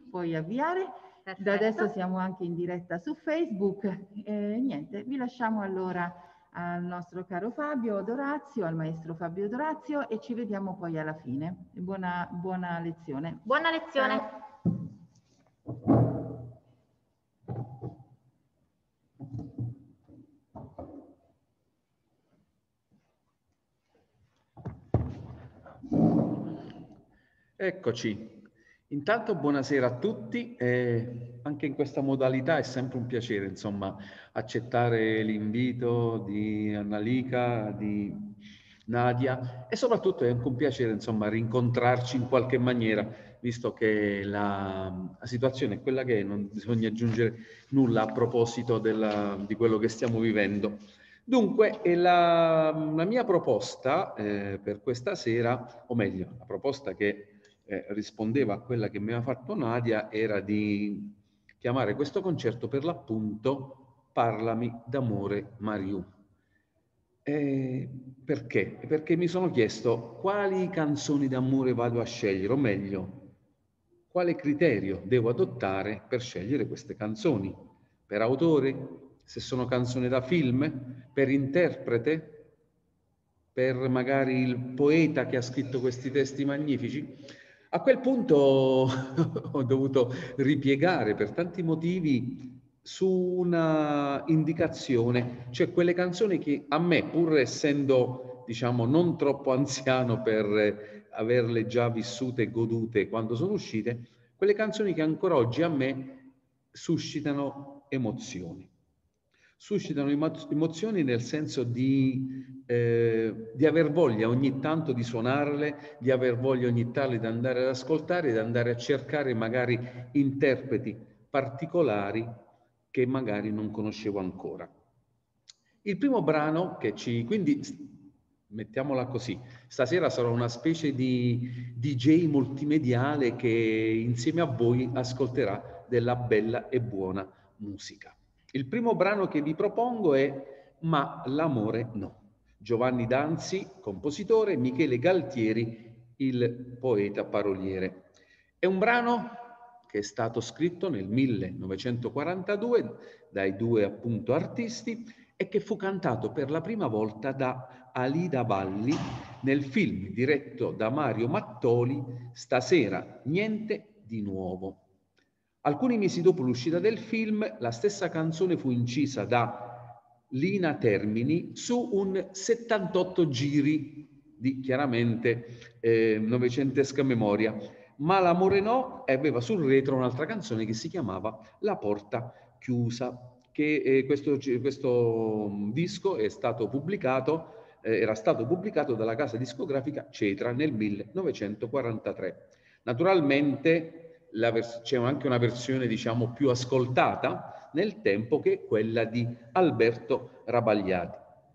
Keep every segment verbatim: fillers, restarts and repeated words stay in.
puoi avviare. Perfetto. Da adesso siamo anche in diretta su Facebook. E niente, vi lasciamo allora al nostro caro Fabio Dorazio, al maestro Fabio Dorazio, e ci vediamo poi alla fine. Buona, buona lezione. Buona lezione. Ciao. Eccoci. Intanto buonasera a tutti. Eh, anche in questa modalità è sempre un piacere, insomma, accettare l'invito di Annalika, di Nadia, e soprattutto è anche un piacere, insomma, rincontrarci in qualche maniera, visto che la, la situazione è quella che è, non bisogna aggiungere nulla a proposito della, di quello che stiamo vivendo. Dunque, è la, la mia proposta eh, per questa sera, o meglio, la proposta che eh, rispondeva a quella che mi aveva fatto Nadia, era di chiamare questo concerto per l'appunto Parlami d'amore Mariù. Eh, perché? Perché mi sono chiesto quali canzoni d'amore vado a scegliere, o meglio, quale criterio devo adottare per scegliere queste canzoni? Per autore? Se sono canzoni da film? Per interprete? Per magari il poeta che ha scritto questi testi magnifici? A quel punto ho dovuto ripiegare per tanti motivi su una indicazione, cioè quelle canzoni che a me, pur essendo, diciamo, non troppo anziano per averle già vissute e godute quando sono uscite, quelle canzoni che ancora oggi a me suscitano emozioni. Suscitano emozioni nel senso di, eh, di aver voglia ogni tanto di suonarle, di aver voglia ogni tanto di andare ad ascoltare, di andare a cercare magari interpreti particolari che magari non conoscevo ancora. Il primo brano che ci... quindi mettiamola così, stasera sarò una specie di D J multimediale che insieme a voi ascolterà della bella e buona musica. Il primo brano che vi propongo è Ma l'amore no. Giovanni Danzi, compositore, Michele Galtieri, il poeta paroliere. È un brano che è stato scritto nel millenovecentoquarantadue dai due appunto artisti e che fu cantato per la prima volta da Alida Valli nel film diretto da Mario Mattoli, Stasera niente di nuovo. Alcuni mesi dopo l'uscita del film, la stessa canzone fu incisa da Lina Termini su un settantotto giri di chiaramente eh, novecentesca memoria. Ma l'amore no aveva sul retro un'altra canzone che si chiamava La porta chiusa, che eh, questo, questo disco è stato pubblicato, eh, era stato pubblicato dalla casa discografica Cetra nel millenovecentoquarantatré. Naturalmente c'è anche una versione, diciamo, più ascoltata nel tempo, che è quella di Alberto Rabagliati.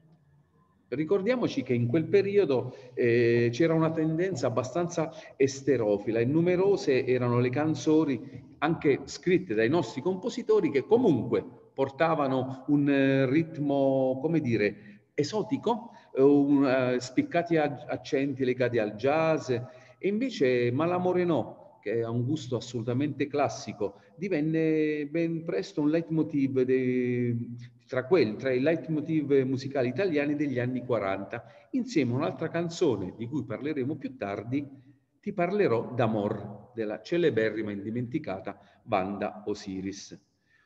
Ricordiamoci che in quel periodo eh, c'era una tendenza abbastanza esterofila e numerose erano le canzoni anche scritte dai nostri compositori che comunque portavano un eh, ritmo, come dire, esotico, eh, un, uh, spiccati accenti legati al jazz, e invece Ma l'amore no, che ha un gusto assolutamente classico, divenne ben presto un leitmotiv dei, tra, quelli, tra i leitmotiv musicali italiani degli anni quaranta, insieme a un'altra canzone di cui parleremo più tardi, Ti parlerò d'amor, della celeberrima e indimenticata Banda Osiris.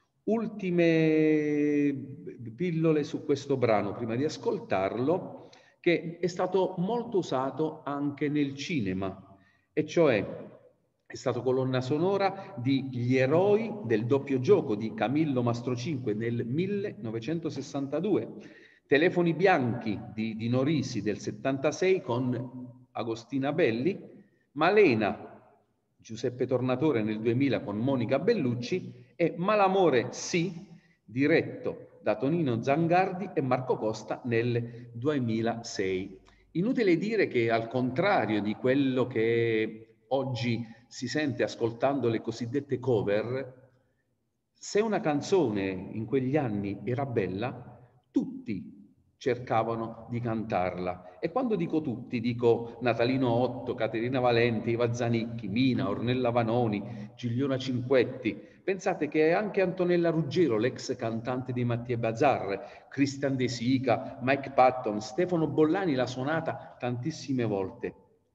Ultime pillole su questo brano prima di ascoltarlo, che è stato molto usato anche nel cinema, e cioè è stato colonna sonora di Gli eroi del doppio gioco di Camillo Mastrocinque nel millenovecentosessantadue, Telefoni bianchi di Dino Risi del settantasei con Agostina Belli, Malena, Giuseppe Tornatore nel duemila con Monica Bellucci, e Malamore sì, diretto da Tonino Zangardi e Marco Costa nel duemilasei. Inutile dire che, al contrario di quello che oggi si sente ascoltando le cosiddette cover, se una canzone in quegli anni era bella, tutti cercavano di cantarla. E quando dico tutti, dico Natalino Otto, Caterina Valente, Iva Zanicchi, Mina, Ornella Vanoni, Gigliona Cinquetti. Pensate che anche Antonella Ruggero, l'ex cantante di Mattia Bazar, Christian De Sica, Mike Patton, Stefano Bollani l'ha suonata tantissime volte.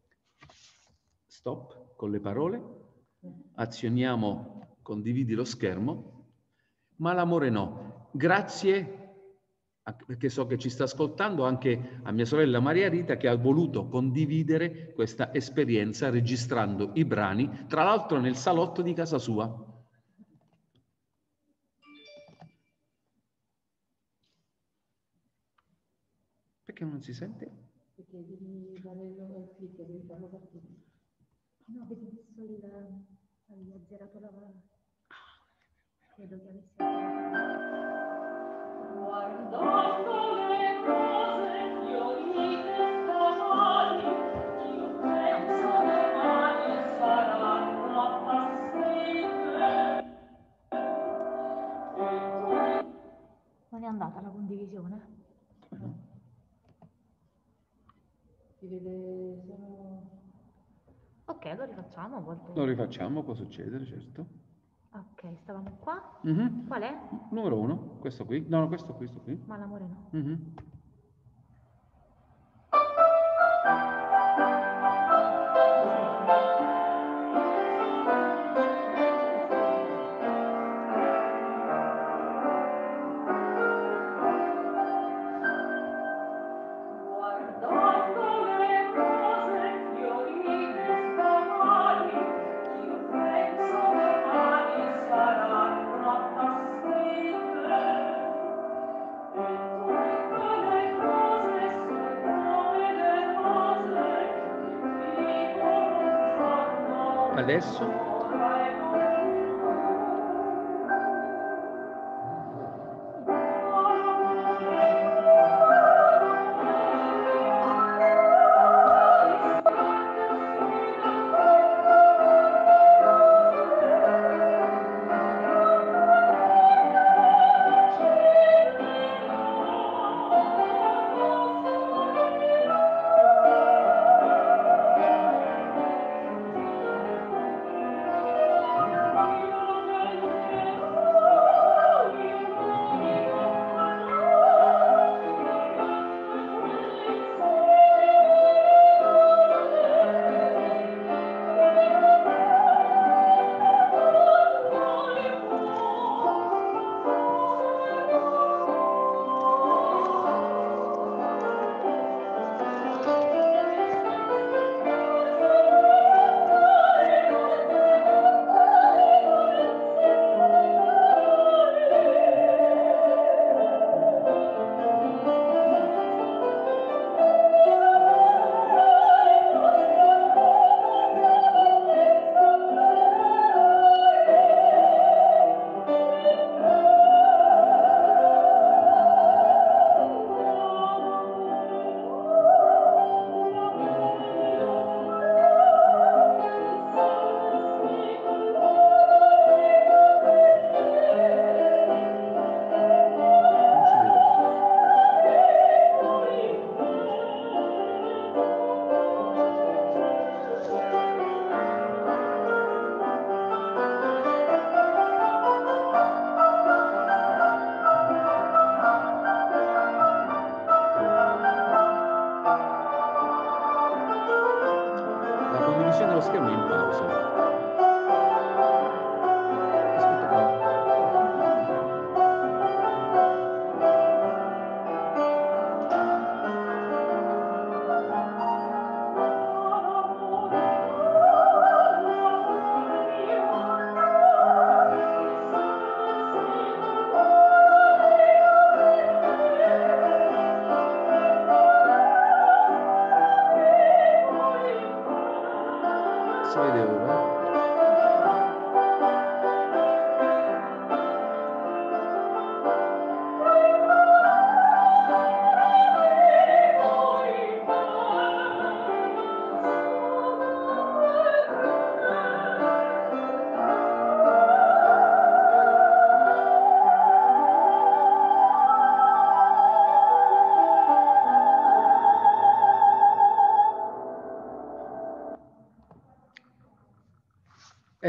Stop con le parole, azioniamo, condividi lo schermo, ma l'amore no. Grazie, perché so che ci sta ascoltando, anche a mia sorella Maria Rita, che ha voluto condividere questa esperienza registrando i brani, tra l'altro nel salotto di casa sua. Perché non si sente? Perché devi dare il click, devi farlo partire. No, vedi messo il... hai azzerato la... Credo che avessi guardando le cose fiorite stamani, io penso le mani saranno appassite. Non è andata la condivisione? No. Si vede solo... Ok, lo rifacciamo a volte. Lo rifacciamo, può succedere, certo. Ok, stavamo qua. Mm-hmm. Qual è? Numero uno, questo qui. No, no, questo qui, questo qui. Ma l'amore no. Mm-hmm. Adesso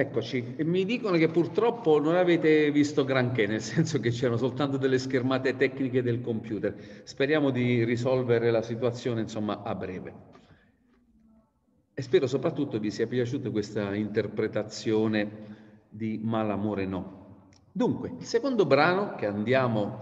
eccoci. E mi dicono che purtroppo non avete visto granché, nel senso che c'erano soltanto delle schermate tecniche del computer. Speriamo di risolvere la situazione, insomma, a breve. E spero soprattutto vi sia piaciuta questa interpretazione di Malamore No. Dunque, il secondo brano che andiamo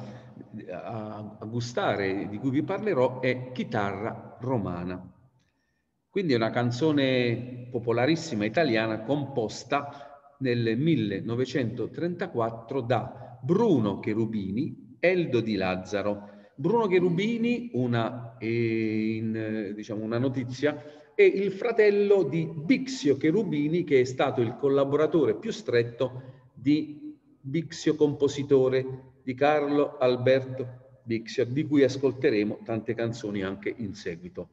a, a gustare, di cui vi parlerò, è Chitarra Romana. Quindi è una canzone popolarissima italiana composta nel millenovecentotrentaquattro da Bruno Cherubini, Eldo Di Lazzaro. Bruno Cherubini, una, eh, in, diciamo una notizia, è il fratello di Bixio Cherubini, che è stato il collaboratore più stretto di Bixio compositore, di Carlo Alberto Bixio, di cui ascolteremo tante canzoni anche in seguito.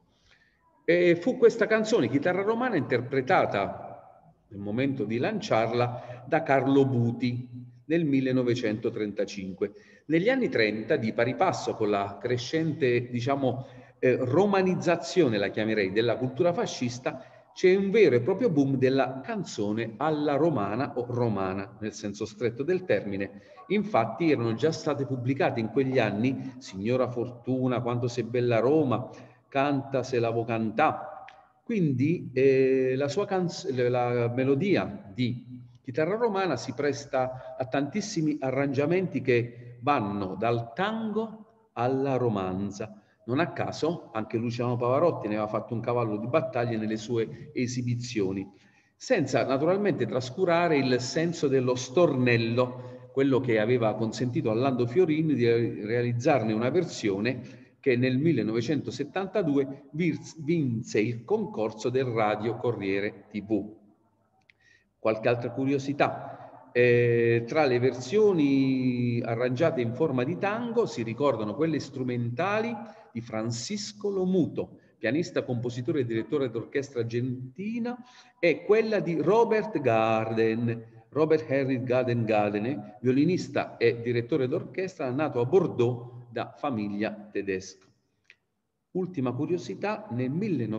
E fu questa canzone, Chitarra Romana, interpretata nel momento di lanciarla da Carlo Buti nel millenovecentotrentacinque. Negli anni trenta, di pari passo con la crescente, diciamo, eh, romanizzazione, la chiamerei, della cultura fascista, c'è un vero e proprio boom della canzone alla romana o romana, nel senso stretto del termine. Infatti erano già state pubblicate in quegli anni Signora Fortuna, Quanto sei bella Roma, Canta se la vo cantà. Quindi eh, la sua canzone, la melodia di Chitarra Romana si presta a tantissimi arrangiamenti che vanno dal tango alla romanza. Non a caso anche Luciano Pavarotti ne aveva fatto un cavallo di battaglia nelle sue esibizioni, senza naturalmente trascurare il senso dello stornello, quello che aveva consentito a Lando Fiorini di realizzarne una versione che nel millenovecentosettantadue vinse il concorso del Radio Corriere tivù. Qualche altra curiosità: eh, tra le versioni arrangiate in forma di tango si ricordano quelle strumentali di Francisco Lomuto, pianista, compositore e direttore d'orchestra argentina, e quella di Robert Garden, Robert Henry Garden Gardene, violinista e direttore d'orchestra nato a Bordeaux da famiglia tedesca. Ultima curiosità: nel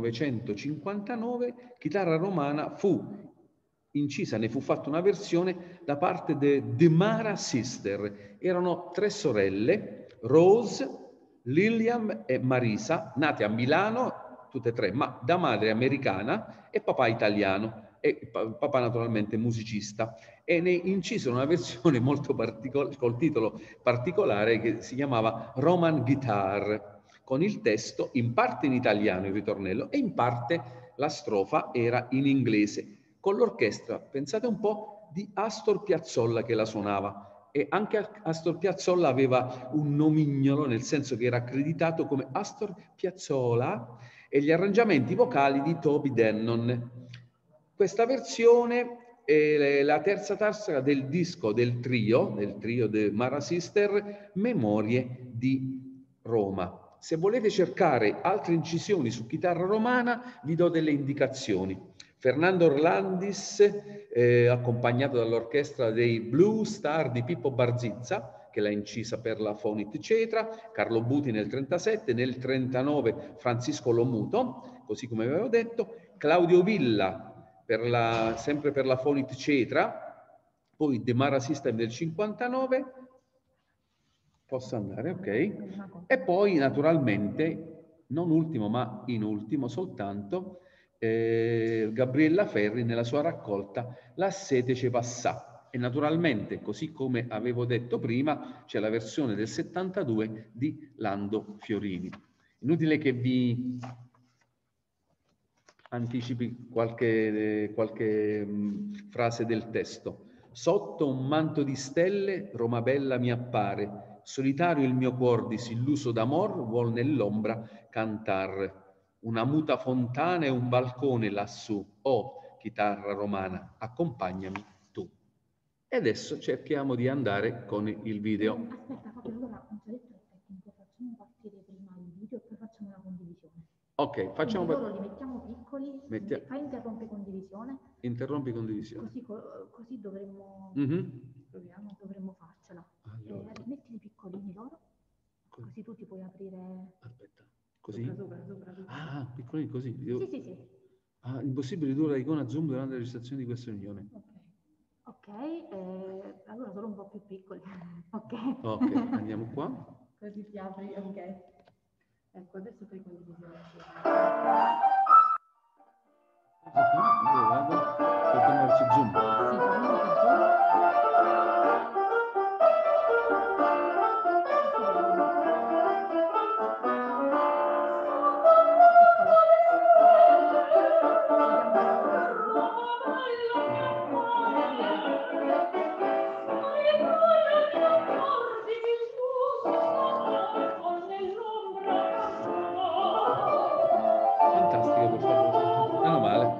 millenovecentocinquantanove Chitarra Romana fu incisa, ne fu fatta una versione da parte de The Mara Sister. Erano tre sorelle, Rose, Lilian e Marisa, nate a Milano, tutte e tre, ma da madre americana e papà italiano, e papà naturalmente musicista, e ne incisero una versione molto particolare, col titolo particolare, che si chiamava Roman Guitar, con il testo in parte in italiano, il ritornello, e in parte la strofa era in inglese, con l'orchestra, pensate un po', di Astor Piazzolla che la suonava. E anche Astor Piazzolla aveva un nomignolo, nel senso che era accreditato come Astor Piazzolla, e gli arrangiamenti vocali di Toby Dennon. Questa versione è la terza tasca del disco del trio, del trio de Mara Sister, Memorie di Roma. Se volete cercare altre incisioni su chitarra romana, vi do delle indicazioni. Fernando Orlandis, eh, accompagnato dall'orchestra dei Blue Star di Pippo Barzizza, che l'ha incisa per la Fonit Cetra, Carlo Buti nel trentasette, nel trentanove Francisco Lomuto, così come avevo detto, Claudio Villa, per la, sempre per la Fonit Cetra, poi The Mara System del cinquantanove, posso andare, ok, e poi naturalmente, non ultimo ma in ultimo soltanto, eh, Gabriella Ferri nella sua raccolta La sete ce passà. E naturalmente, così come avevo detto prima, c'è la versione del settantadue di Lando Fiorini. Inutile che vi anticipi qualche, qualche mh, frase del testo. Sotto un manto di stelle Roma bella mi appare, solitario il mio cuor disilluso d'amor vuol nell'ombra cantar. Una muta fontana e un balcone lassù, oh chitarra romana, accompagnami tu. E adesso cerchiamo di andare con il video. Aspetta Fabio, allora non ci ha detto il tecnico, facciamo partire prima il video e poi facciamo la condivisione. Ok, facciamo... Quindi loro li mettiamo piccoli, Mettia... fai interrompi condivisione. Interrompi condivisione. Così, così dovremmo, mm-hmm. proviamo, dovremmo farcela. Allora. Eh, mettili piccolini loro, così. così tu ti puoi aprire... Aspetta, così? Sopra, sopra, sopra, sopra. Ah, piccolini così? Io... Sì, sì, sì. Ah, impossibile ridurre l'icona zoom durante la registrazione di questa riunione. Ok. po' più piccoli. Ok. Ok, andiamo qua. Così si apre, ok. Ecco, adesso fai condivisione. Dove vado? Devo tornarci zoom. Sì, torniamo su Zoom. Fantastico questa cosa. Meno male.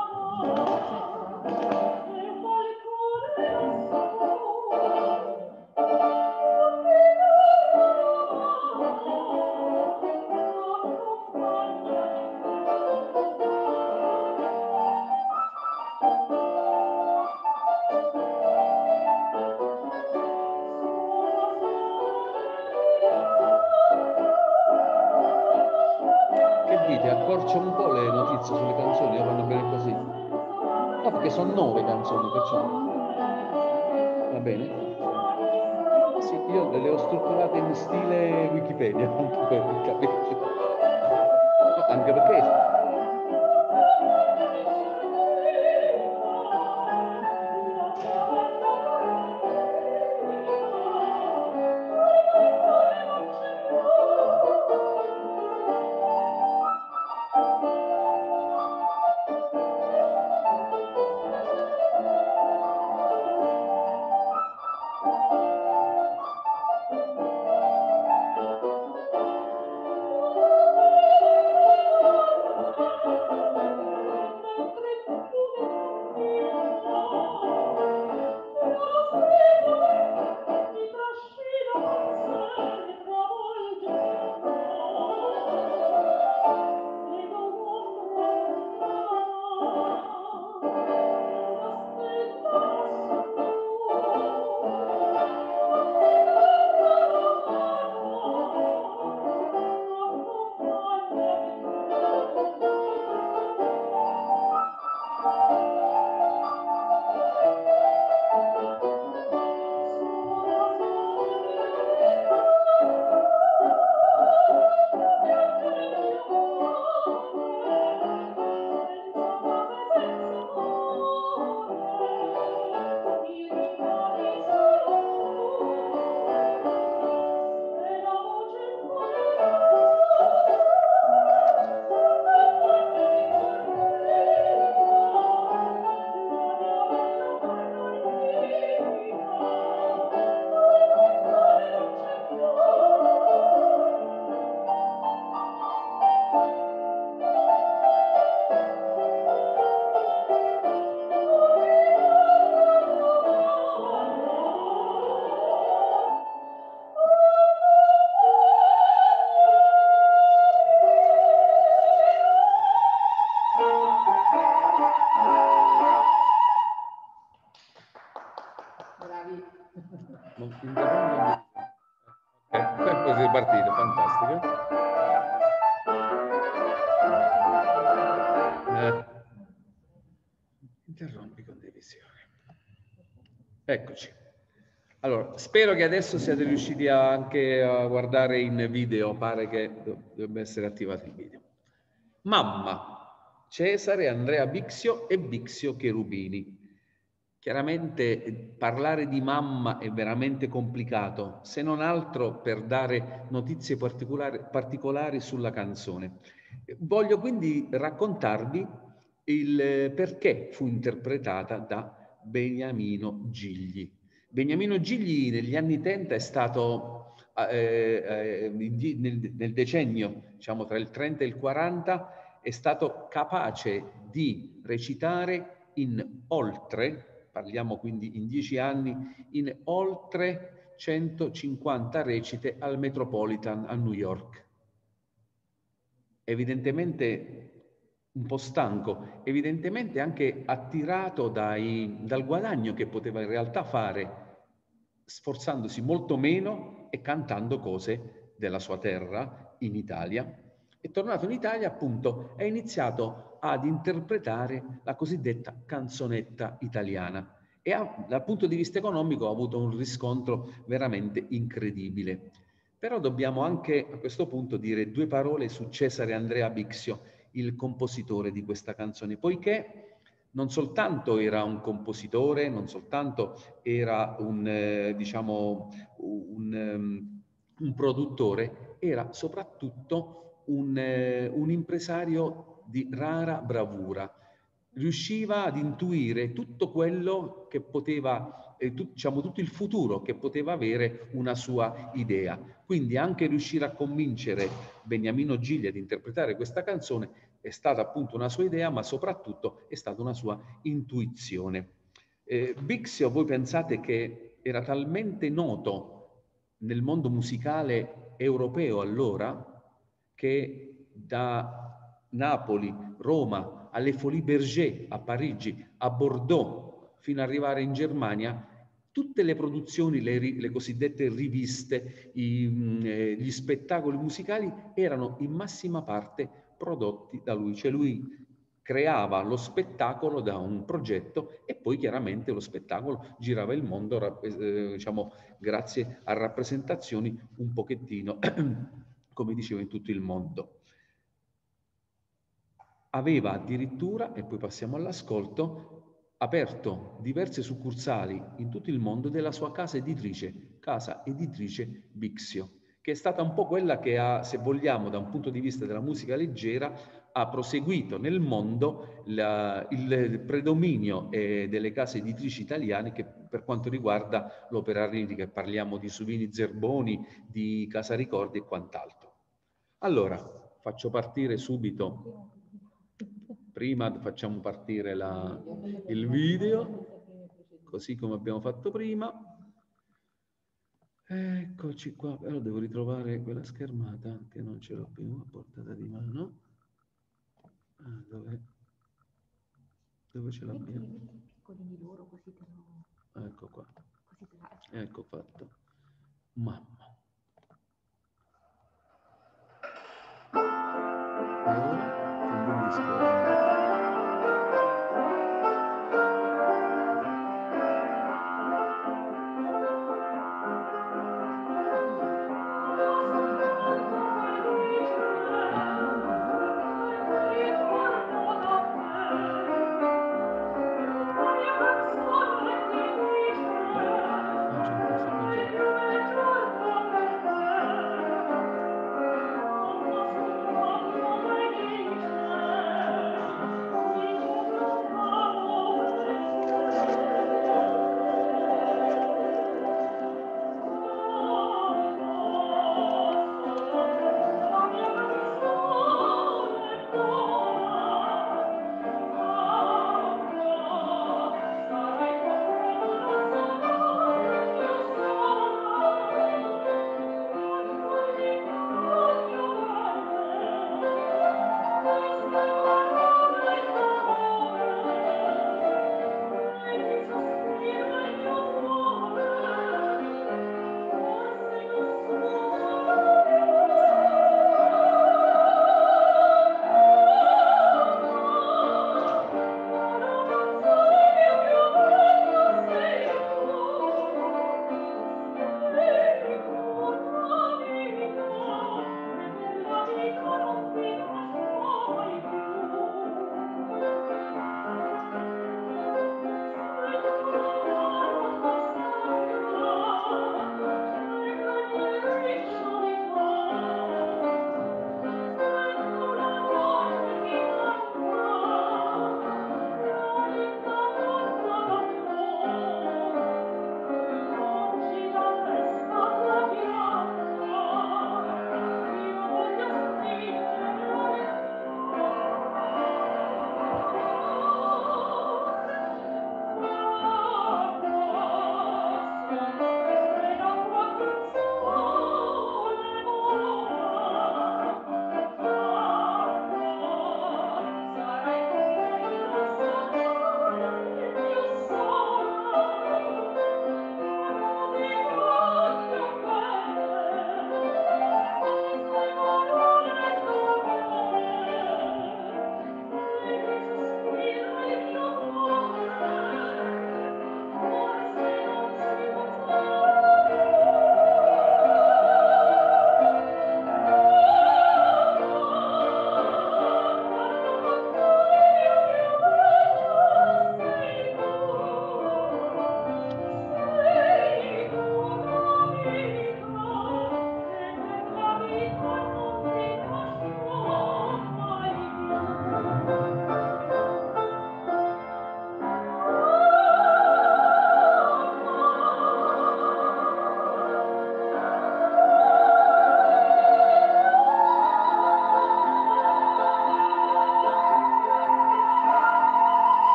Che dite? Accorcio un po' le notizie sulle canzoni o vanno bene così? No, perché sono nove canzoni, perciò... Va bene? Sì, io le ho strutturate in stile Wikipedia, anche per capirci. No, anche perché... Non ti interrompo. Ok, così è partito, fantastico. Eh. Interrompi condivisione. Eccoci. Allora, spero che adesso siate riusciti a anche a guardare in video, pare che dovrebbe essere attivato il video. Mamma, Cesare Andrea Bixio e Bixio Cherubini. Chiaramente parlare di mamma è veramente complicato, se non altro per dare notizie particolari, particolari sulla canzone. Voglio quindi raccontarvi il perché fu interpretata da Beniamino Gigli. Beniamino Gigli negli anni trenta è stato eh, eh, nel, nel decennio, diciamo tra il trenta e il quaranta, è stato capace di recitare in oltre, parliamo quindi in dieci anni, in oltre centocinquanta recite al Metropolitan a New York. Evidentemente un po' stanco, evidentemente anche attirato dai, dal guadagno che poteva in realtà fare, sforzandosi molto meno e cantando cose della sua terra in Italia. È tornato in Italia, appunto, e ha iniziato ad interpretare la cosiddetta canzonetta italiana. e ha, dal punto di vista economico ha avuto un riscontro veramente incredibile. Però dobbiamo anche a questo punto dire due parole su Cesare Andrea Bixio, il compositore di questa canzone, poiché non soltanto era un compositore, non soltanto era un, eh, diciamo, un, um, un produttore, era soprattutto un, eh, un impresario di rara bravura. Riusciva ad intuire tutto quello che poteva, eh, tu, diciamo, tutto il futuro che poteva avere una sua idea. Quindi anche riuscire a convincere Beniamino Gigli ad interpretare questa canzone è stata appunto una sua idea, ma soprattutto è stata una sua intuizione. Eh, Bixio, voi pensate che era talmente noto nel mondo musicale europeo allora che da Napoli, Roma, alle Folies Bergère a Parigi, a Bordeaux, fino ad arrivare in Germania, tutte le produzioni, le, le cosiddette riviste, i, mh, eh, gli spettacoli musicali erano in massima parte prodotti da lui, cioè lui creava lo spettacolo da un progetto e poi chiaramente lo spettacolo girava il mondo, eh, diciamo, grazie a rappresentazioni un pochettino, come dicevo, in tutto il mondo. Aveva addirittura, e poi passiamo all'ascolto, aperto diverse succursali in tutto il mondo della sua casa editrice, casa editrice Bixio, che è stata un po' quella che ha, se vogliamo, da un punto di vista della musica leggera, ha proseguito nel mondo la, il predominio eh, delle case editrici italiane che per quanto riguarda l'opera lirica, parliamo di Suvini Zerboni, di Casa Ricordi e quant'altro. Allora, faccio partire subito, prima facciamo partire la, il video, così come abbiamo fatto prima. Eccoci qua, però devo ritrovare quella schermata che non ce l'ho più a portata di mano. Ah, dove, dove ce l'abbiamo? Ecco qua. Ecco fatto. Mamma. E ora subisco.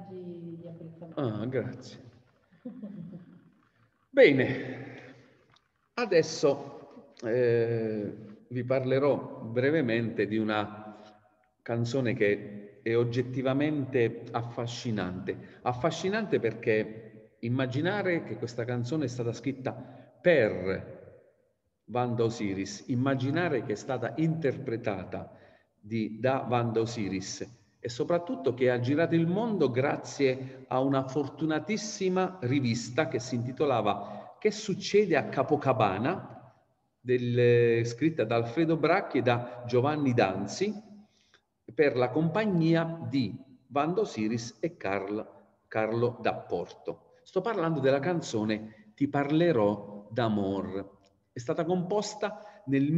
messaggi di apprezzamento. Ah, grazie. Bene, adesso eh, vi parlerò brevemente di una canzone che è oggettivamente affascinante. Affascinante perché immaginare che questa canzone è stata scritta per Wanda Osiris, immaginare che è stata interpretata di, da Wanda Osiris e soprattutto che ha girato il mondo grazie a una fortunatissima rivista che si intitolava Che succede a Capocabana, del, scritta da Alfredo Bracchi e da Giovanni Danzi per la compagnia di Wanda Osiris e Carl, Carlo D'Apporto. Sto parlando della canzone Ti parlerò d'amor. È stata composta nel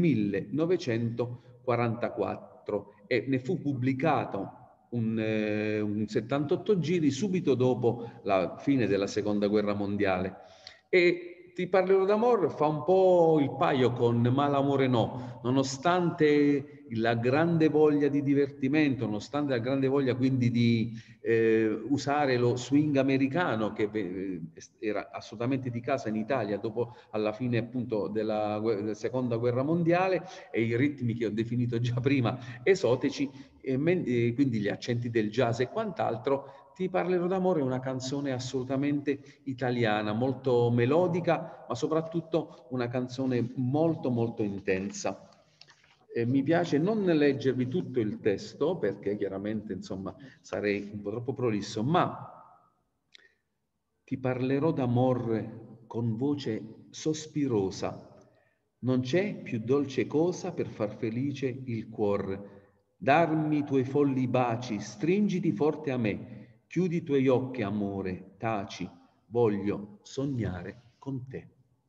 millenovecentoquarantaquattro e ne fu pubblicato un, eh, un settantotto giri subito dopo la fine della Seconda Guerra Mondiale. E Ti parlerò d'amor fa un po' il paio con Malamore no, nonostante la grande voglia di divertimento, nonostante la grande voglia quindi di eh, usare lo swing americano che eh, era assolutamente di casa in Italia dopo alla fine appunto della, della Seconda Guerra Mondiale e i ritmi che ho definito già prima esotici, e, e quindi gli accenti del jazz e quant'altro. Ti parlerò d'amore è una canzone assolutamente italiana, molto melodica, ma soprattutto una canzone molto molto intensa. Eh, mi piace non leggervi tutto il testo perché chiaramente insomma sarei un po' troppo prolisso, ma ti parlerò d'amore con voce sospirosa. Non c'è più dolce cosa per far felice il cuor. Darmi i tuoi folli baci, stringiti forte a me. Chiudi i tuoi occhi, amore, taci, voglio sognare con te.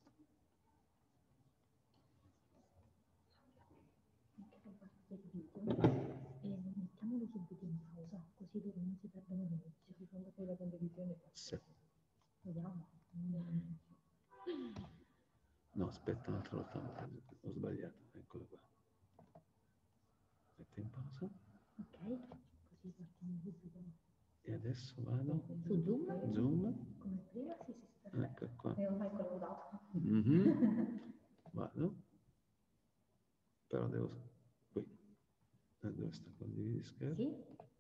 E mettiamolo subito in pausa, così loro non si perdono l'inizio, secondo poi la condivisione. Sì. Vediamo. No, aspetta un'altra volta, ho sbagliato, eccolo qua. Metto in pausa. Ok, così partiamo subito. E adesso vado Su Zoom? Zoom. Come prima? Sì, sì, sì. Ecco qua. E ormai collaborato. Mm-hmm. Vado. Però devo... qui. Dove sta? Condividi schermo? Sì.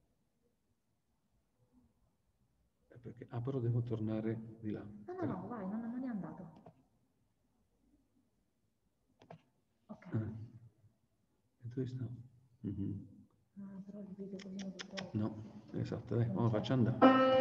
È perché... Ah, però devo tornare di là. No, no, no, vai, non, non è andato. Ok. Ah. E dove sta? Mm-hmm. Ah, però il video così non lo trovo. No, esatto, dai, lo faccio andare.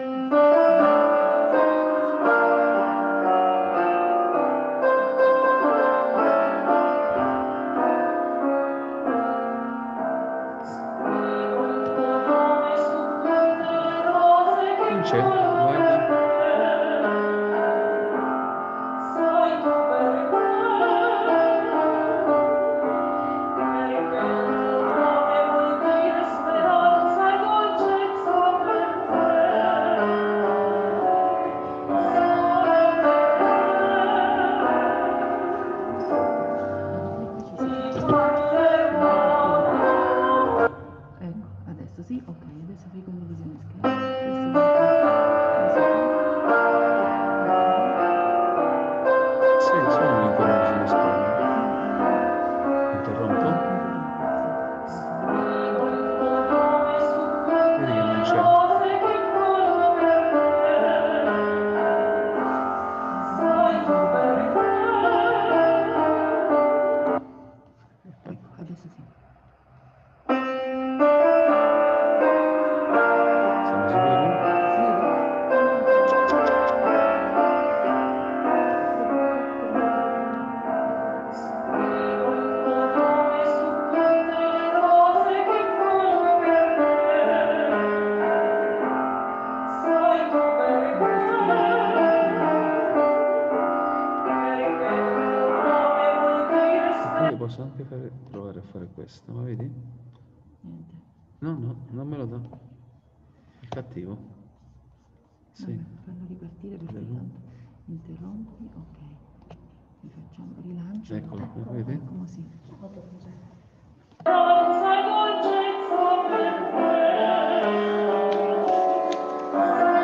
Non c'è, guarda. Sì, ok, adesso fai condivisione schermo. Sì, sono in condivisione schermo. Interrompo? Vedi che non c'è. Ecco, adesso sì. Posso anche fare, provare a fare questo, ma vedi? Niente. No, no, non me lo dà. È cattivo. Sì. Vabbè, fallo ripartire perché tanto interrompi, ok. Rifacciamo rilancio. Eccolo, ecco, vedi? Come si? Sai dolcezza per me.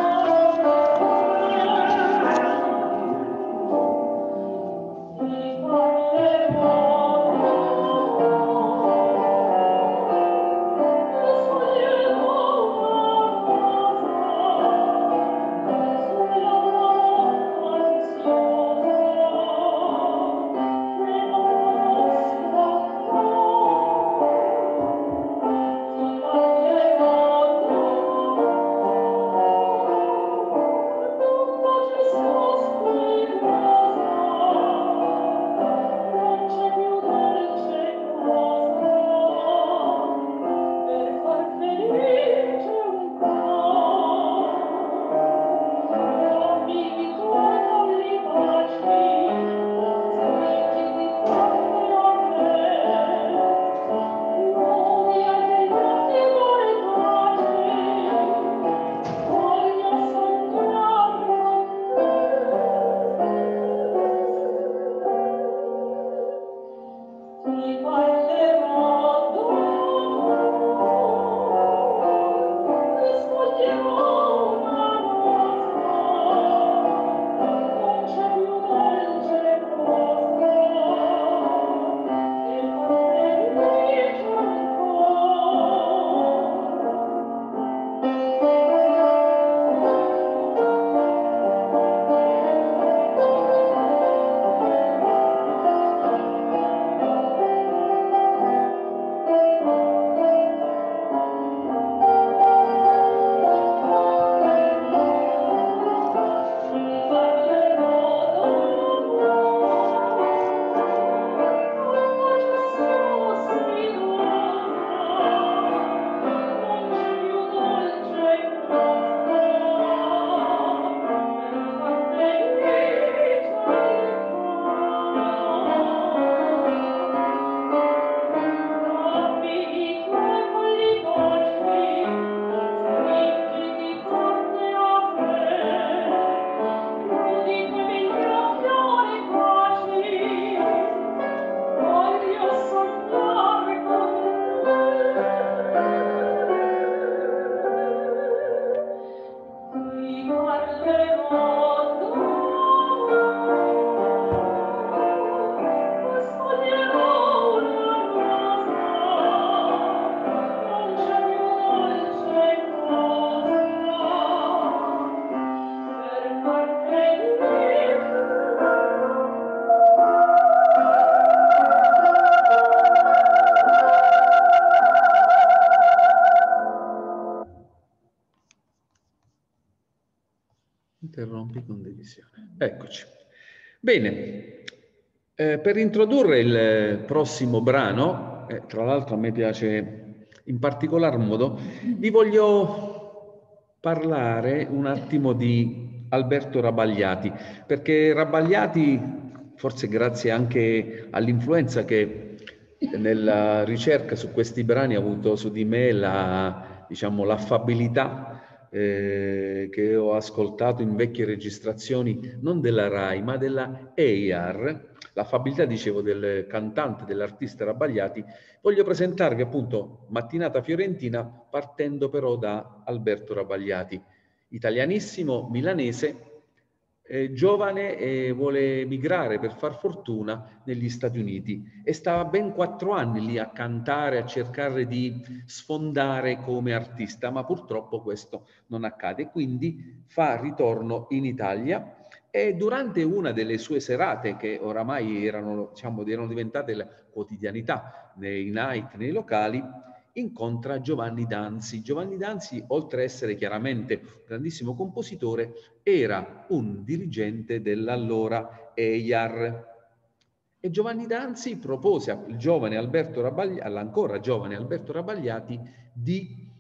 Interrompi condivisione. Eccoci. Bene, eh, per introdurre il prossimo brano, eh, tra l'altro a me piace in particolar modo, vi voglio parlare un attimo di Alberto Rabagliati, perché Rabagliati, forse grazie anche all'influenza che nella ricerca su questi brani ha avuto su di me la, diciamo, l'affabilità Eh, che ho ascoltato in vecchie registrazioni non della RAI ma della A R, l'affabilità, dicevo, del cantante, dell'artista Rabagliati. Voglio presentarvi appunto Mattinata Fiorentina, partendo però da Alberto Rabagliati, italianissimo, milanese, eh, giovane, e vuole migrare per far fortuna negli Stati Uniti e sta ben quattro anni lì a cantare, a cercare di sfondare come artista, ma purtroppo questo non accade, quindi fa ritorno in Italia e durante una delle sue serate, che oramai erano, diciamo, erano diventate la quotidianità nei night, nei locali, incontra Giovanni Danzi. Giovanni Danzi, oltre a essere chiaramente un grandissimo compositore, era un dirigente dell'allora E I A R. E Giovanni Danzi propose al giovane Alberto Rabagliati, all'ancora giovane Alberto Rabagliati, di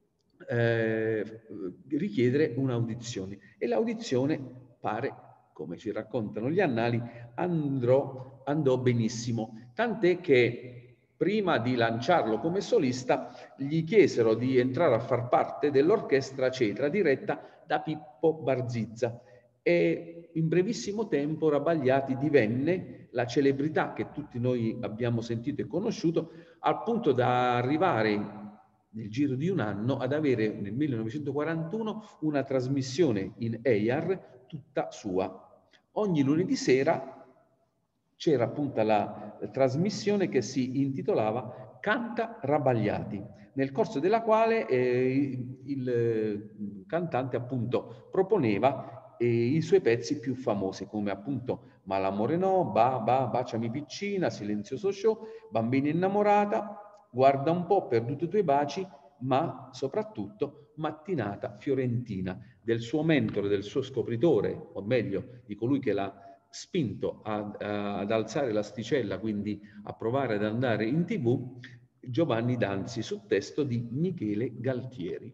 eh, richiedere un'audizione. E l'audizione, pare, come ci raccontano gli annali, andrò, andò benissimo. Tant'è che prima di lanciarlo come solista gli chiesero di entrare a far parte dell'orchestra Cetra diretta da Pippo Barzizza e in brevissimo tempo Rabagliati divenne la celebrità che tutti noi abbiamo sentito e conosciuto, al punto da arrivare nel giro di un anno ad avere nel millenovecentoquarantuno una trasmissione in A I A R tutta sua. Ogni lunedì sera c'era appunto la trasmissione che si intitolava Canta Rabagliati, nel corso della quale eh, il cantante appunto proponeva eh, i suoi pezzi più famosi, come appunto Malamore no, Ba, Ba, Baciami piccina, Silenzioso show, Bambina innamorata, Guarda un po', Perduto i tuoi baci, ma soprattutto Mattinata Fiorentina, del suo mentore, del suo scopritore, o meglio, di colui che l'ha spinto ad, ad alzare l'asticella, quindi a provare ad andare in tivù, Giovanni Danzi, su testo di Michele Galtieri.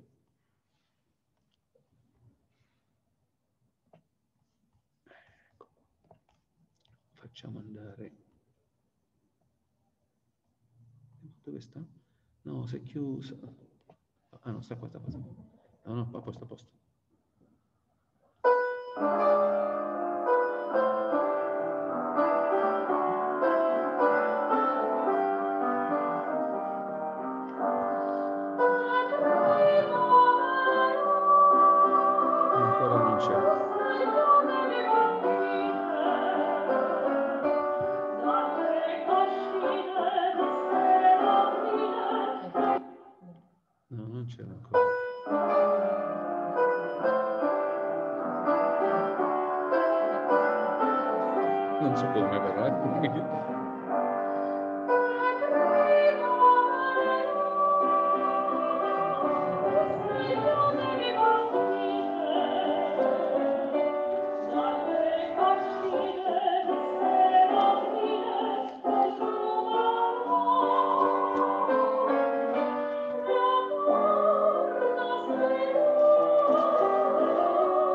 Facciamo andare... Dove sta? No, si è chiusa. Ah no, sta qua, sta qua. No, no, a posto, a posto. Ancora non c'è. No, non c'era ancora. Non so come però, eh.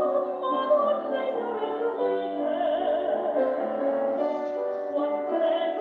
What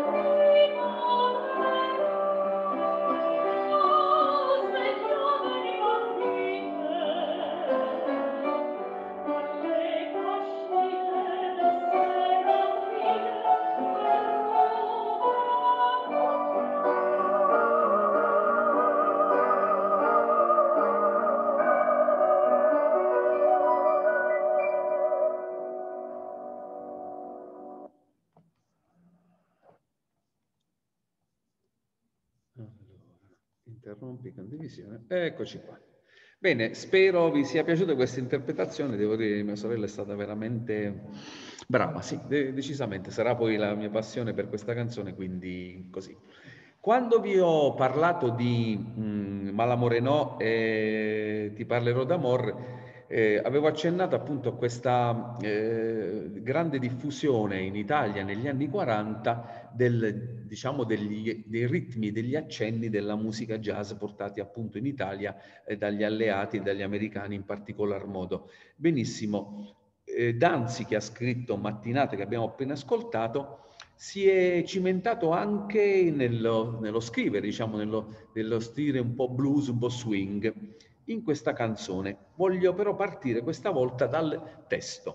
Interrompi condivisione. Eccoci qua. Bene, spero vi sia piaciuta questa interpretazione. Devo dire che mia sorella è stata veramente brava, sì, de decisamente. Sarà poi la mia passione per questa canzone, quindi così. Quando vi ho parlato di mh, Malamore no e Ti parlerò d'amor, eh, avevo accennato appunto a questa eh, grande diffusione in Italia negli anni quaranta del, diciamo, degli, dei ritmi, degli accenni della musica jazz portati appunto in Italia eh, dagli alleati e dagli americani in particolar modo. Benissimo. Eh, Danzi, che ha scritto Mattinate, che abbiamo appena ascoltato, si è cimentato anche nello, nello scrivere, diciamo, nello, nello stile un po' blues, un po' swing, in questa canzone. Voglio però partire questa volta dal testo.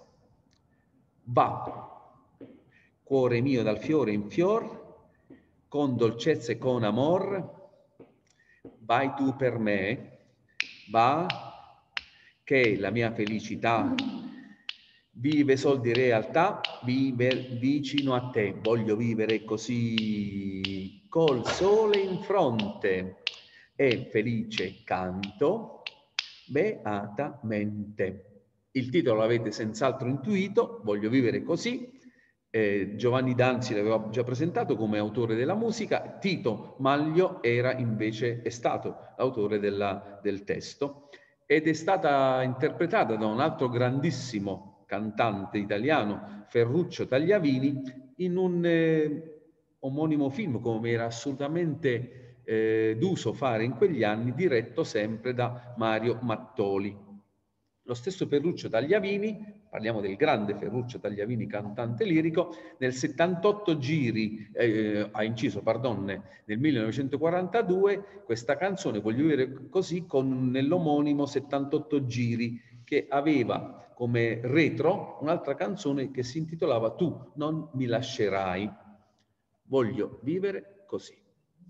Va, cuore mio dal fiore in fior, con dolcezza e con amor, vai tu per me, va, che la mia felicità vive sol di realtà, vive vicino a te. Voglio vivere così, col sole in fronte e felice canto, beatamente. Il titolo l'avete senz'altro intuito, Voglio vivere così. Eh, Giovanni Danzi l'aveva già presentato come autore della musica, Tito Maglio era invece, è stato l'autore del testo ed è stata interpretata da un altro grandissimo cantante italiano, Ferruccio Tagliavini, in un eh, omonimo film, come era assolutamente eh, d'uso fare in quegli anni, diretto sempre da Mario Mattoli. Lo stesso Ferruccio Tagliavini, parliamo del grande Ferruccio Tagliavini, cantante lirico, nel settantotto giri, eh, ha inciso, pardon, nel millenovecentoquarantadue questa canzone, Voglio vivere così, con nell'omonimo settantotto giri, che aveva come retro un'altra canzone che si intitolava Tu non mi lascerai. Voglio vivere così.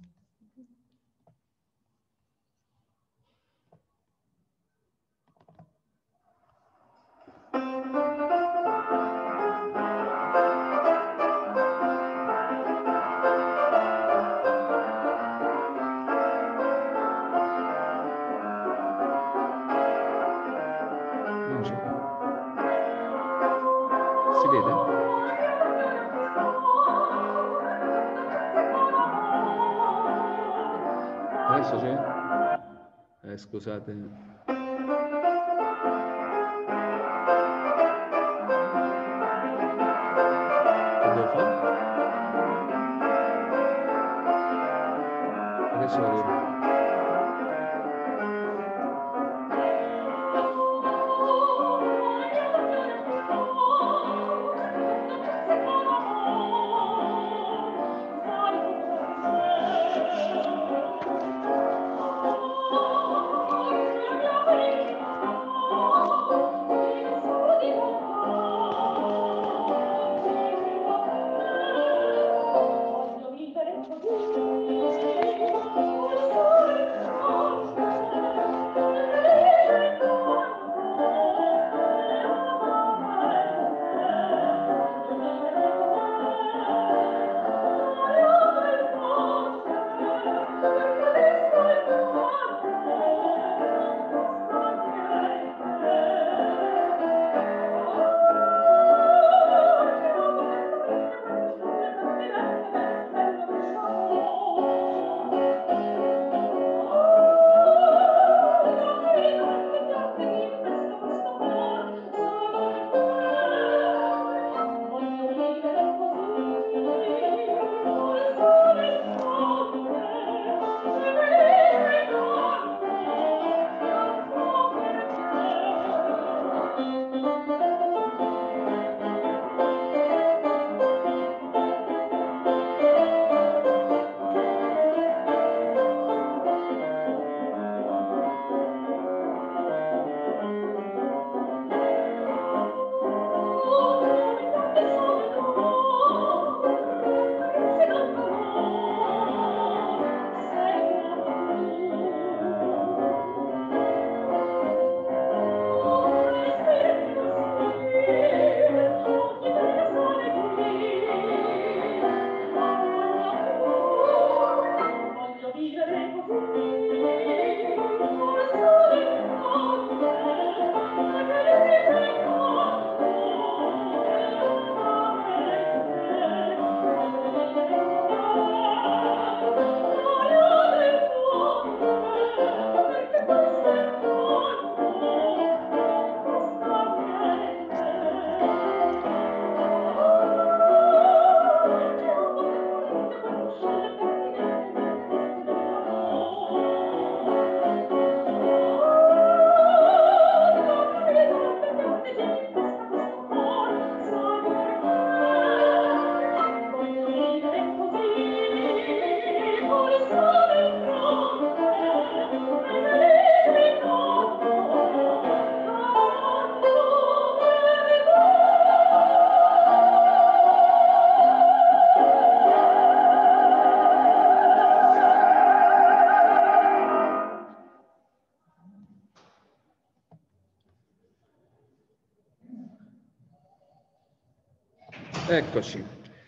Si vede? Adesso c'è? Eh, scusate. Che devo fare? Adesso lo devo. Eccoci.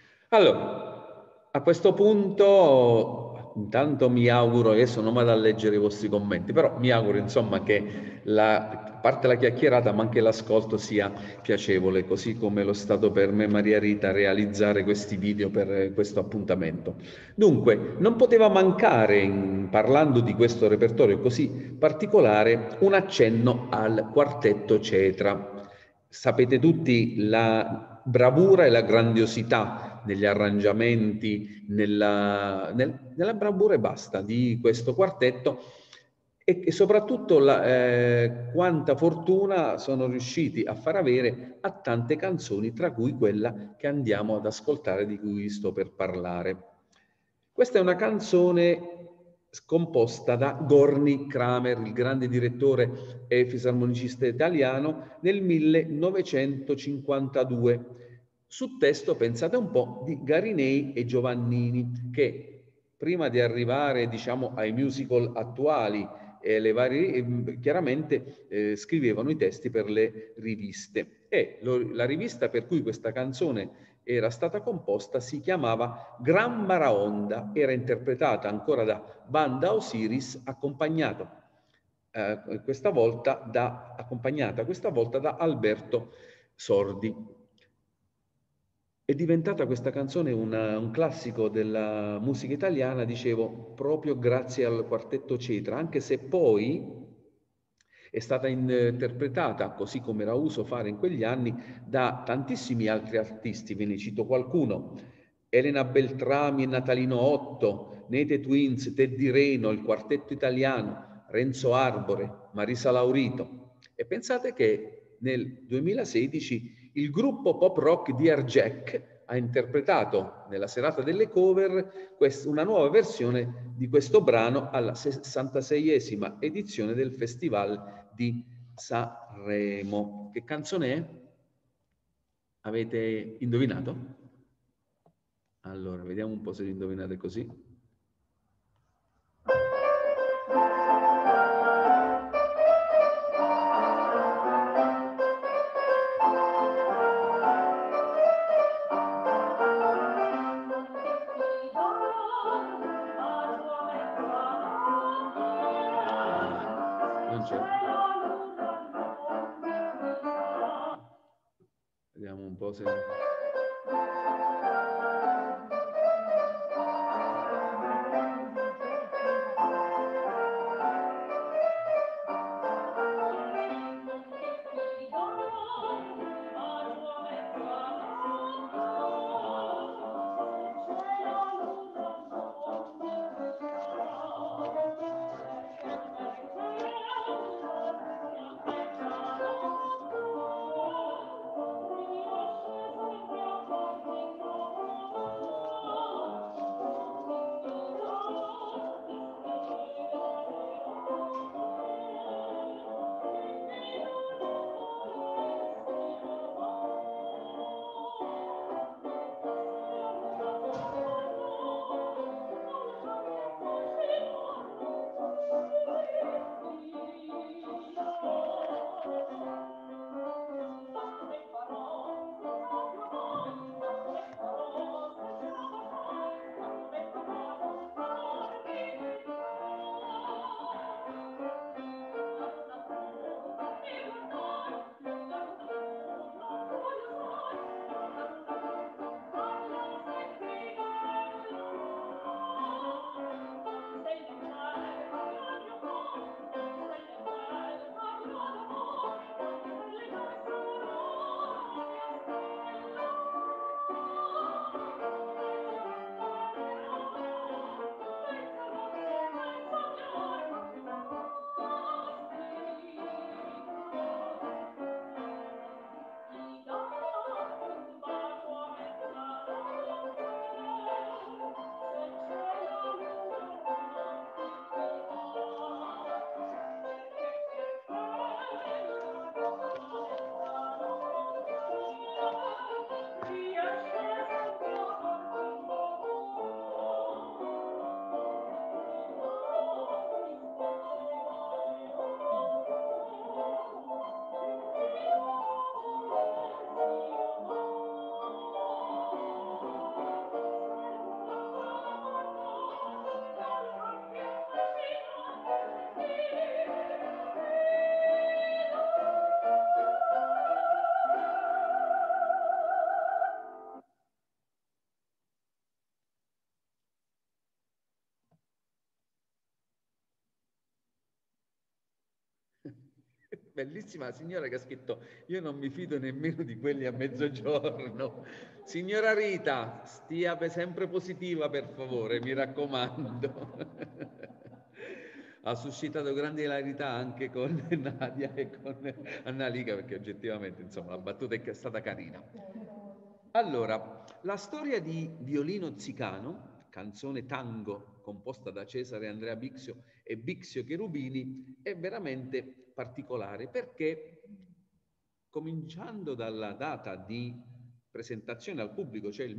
Allora, a questo punto, intanto mi auguro, adesso non vado a leggere i vostri commenti, però mi auguro insomma che la, a parte la chiacchierata, ma anche l'ascolto sia piacevole, così come lo è stato per me, Maria Rita, realizzare questi video per questo appuntamento. Dunque, non poteva mancare, in, parlando di questo repertorio così particolare, un accenno al quartetto Cetra. Sapete tutti la bravura e la grandiosità negli arrangiamenti, nella, nel, nella bravura e basta di questo quartetto e, e soprattutto la, eh, quanta fortuna sono riusciti a far avere a tante canzoni, tra cui quella che andiamo ad ascoltare, di cui sto per parlare. Questa è una canzone scomposta da Gorny Kramer, il grande direttore e fisarmonicista italiano, nel millenovecentocinquantadue, su testo, pensate un po', di Garinei e Giovannini, che prima di arrivare, diciamo, ai musical attuali e le varie, chiaramente eh, scrivevano i testi per le riviste. E lo, la rivista per cui questa canzone era stata composta si chiamava Gran Baraonda, era interpretata ancora da Banda Osiris, accompagnato, eh, questa volta da, accompagnata questa volta da Alberto Sordi. È diventata questa canzone una, un classico della musica italiana, dicevo, proprio grazie al quartetto Cetra, anche se poi è stata interpretata, così come era uso fare in quegli anni, da tantissimi altri artisti. Ve ne cito qualcuno: Elena Beltrami e Natalino Otto, Nete Twins, Teddy Reno, il quartetto italiano, Renzo Arbore, Marisa Laurito. E pensate che nel duemilasedici il gruppo pop rock di Jack ha interpretato nella serata delle cover una nuova versione di questo brano alla sessantaseiesima edizione del Festival di Sanremo. Che canzone è? Avete indovinato? Allora, vediamo un po' se li indovinate così. Non c'è. Vediamo un po' se... Bellissima la signora che ha scritto: io non mi fido nemmeno di quelli a mezzogiorno. Signora Rita, stia sempre positiva, per favore, mi raccomando. Ha suscitato grande ilarità anche con Nadia e con Annalika, perché oggettivamente, insomma, la battuta è stata carina. Allora, la storia di Violino Zicano, canzone tango composta da Cesare Andrea Bixio e Bixio Cherubini, è veramente particolare perché, cominciando dalla data di presentazione al pubblico, cioè il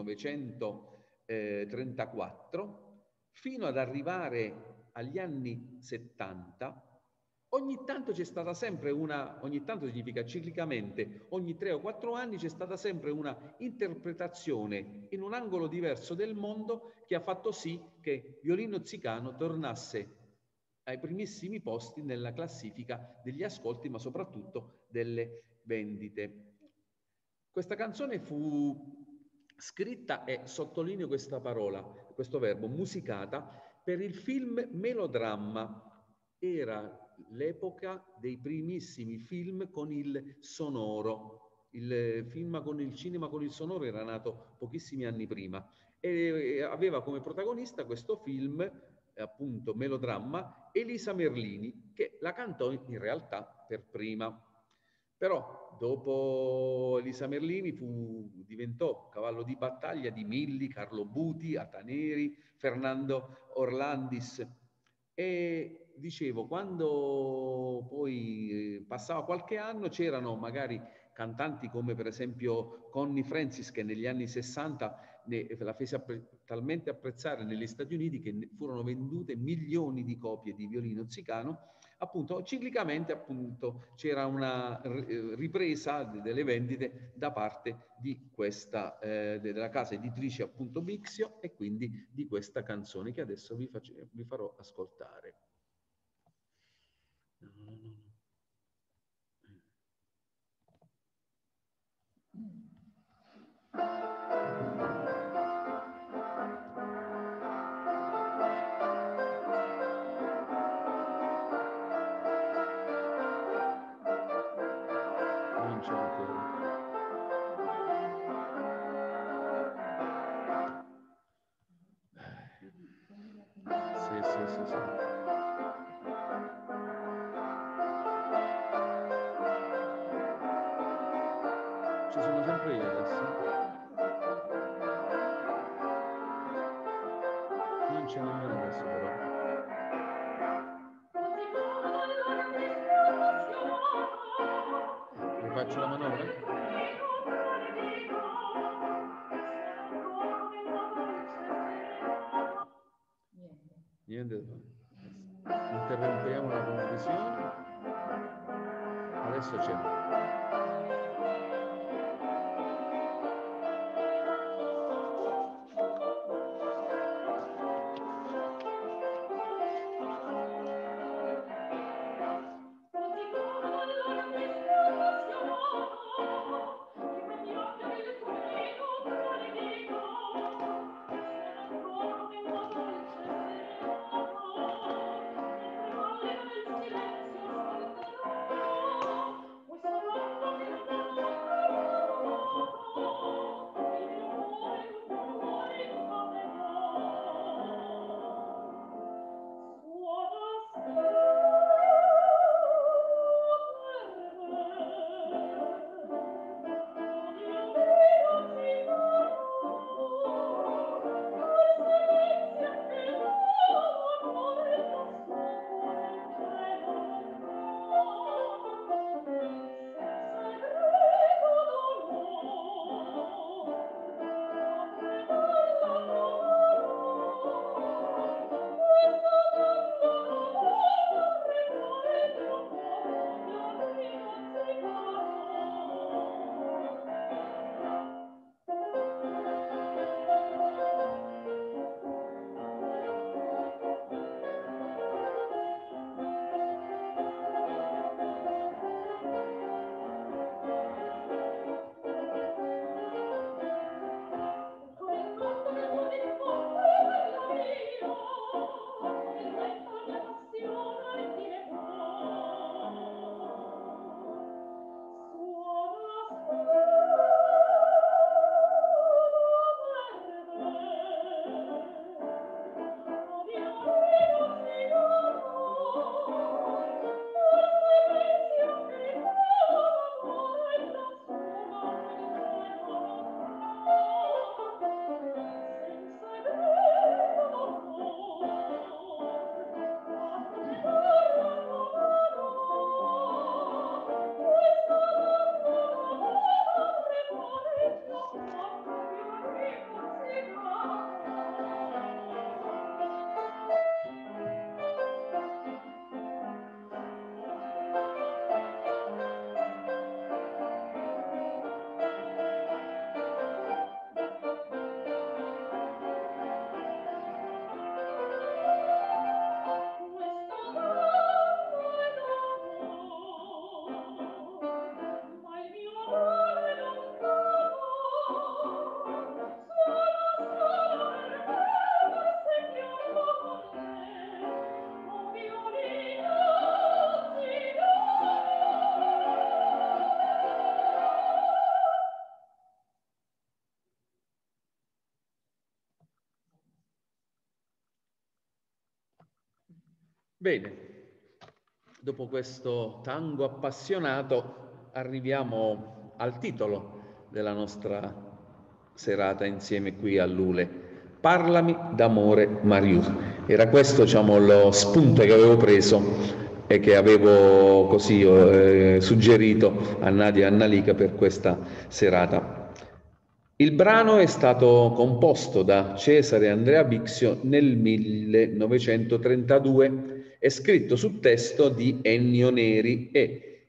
millenovecentotrentaquattro, fino ad arrivare agli anni settanta, ogni tanto c'è stata sempre una, ogni tanto significa ciclicamente, ogni tre o quattro anni c'è stata sempre una interpretazione in un angolo diverso del mondo che ha fatto sì che Violino Zicano tornasse ai primissimi posti nella classifica degli ascolti, ma soprattutto delle vendite. Questa canzone fu scritta, e sottolineo questa parola, questo verbo, musicata, per il film Melodramma. Era l'epoca dei primissimi film con il sonoro. Il film con il cinema con il sonoro era nato pochissimi anni prima e aveva come protagonista questo film, appunto Melodramma, Elisa Merlini, che la cantò in realtà per prima. Però dopo Elisa Merlini fu, diventò cavallo di battaglia di Milli, Carlo Buti, Ataneri, Fernando Orlandis. E dicevo, quando poi passava qualche anno, c'erano magari cantanti come per esempio Connie Francis, che negli anni sessanta ne, la fece appre- talmente apprezzare negli Stati Uniti che furono vendute milioni di copie di Violino Zicano. Appunto, ciclicamente appunto c'era una ripresa delle vendite da parte di questa, eh, della casa editrice appunto Bixio, e quindi di questa canzone che adesso vi, faccio, vi farò ascoltare. Non c'è ancora. Sì, sì, sì, sì. Ci sono sempre io adesso. Non c'è nemmeno adesso però. Rifaccio la manovra? Niente da fare. Interrompiamo la condivisione. Adesso c'è. Bene, dopo questo tango appassionato arriviamo al titolo della nostra serata insieme qui a Lule. Parlami d'amore Mariù. Era questo, diciamo, lo spunto che avevo preso e che avevo così eh, suggerito a Nadia e a Nalika per questa serata. Il brano è stato composto da Cesare Andrea Bixio nel millenovecentotrentadue e scritto su testo di Ennio Neri e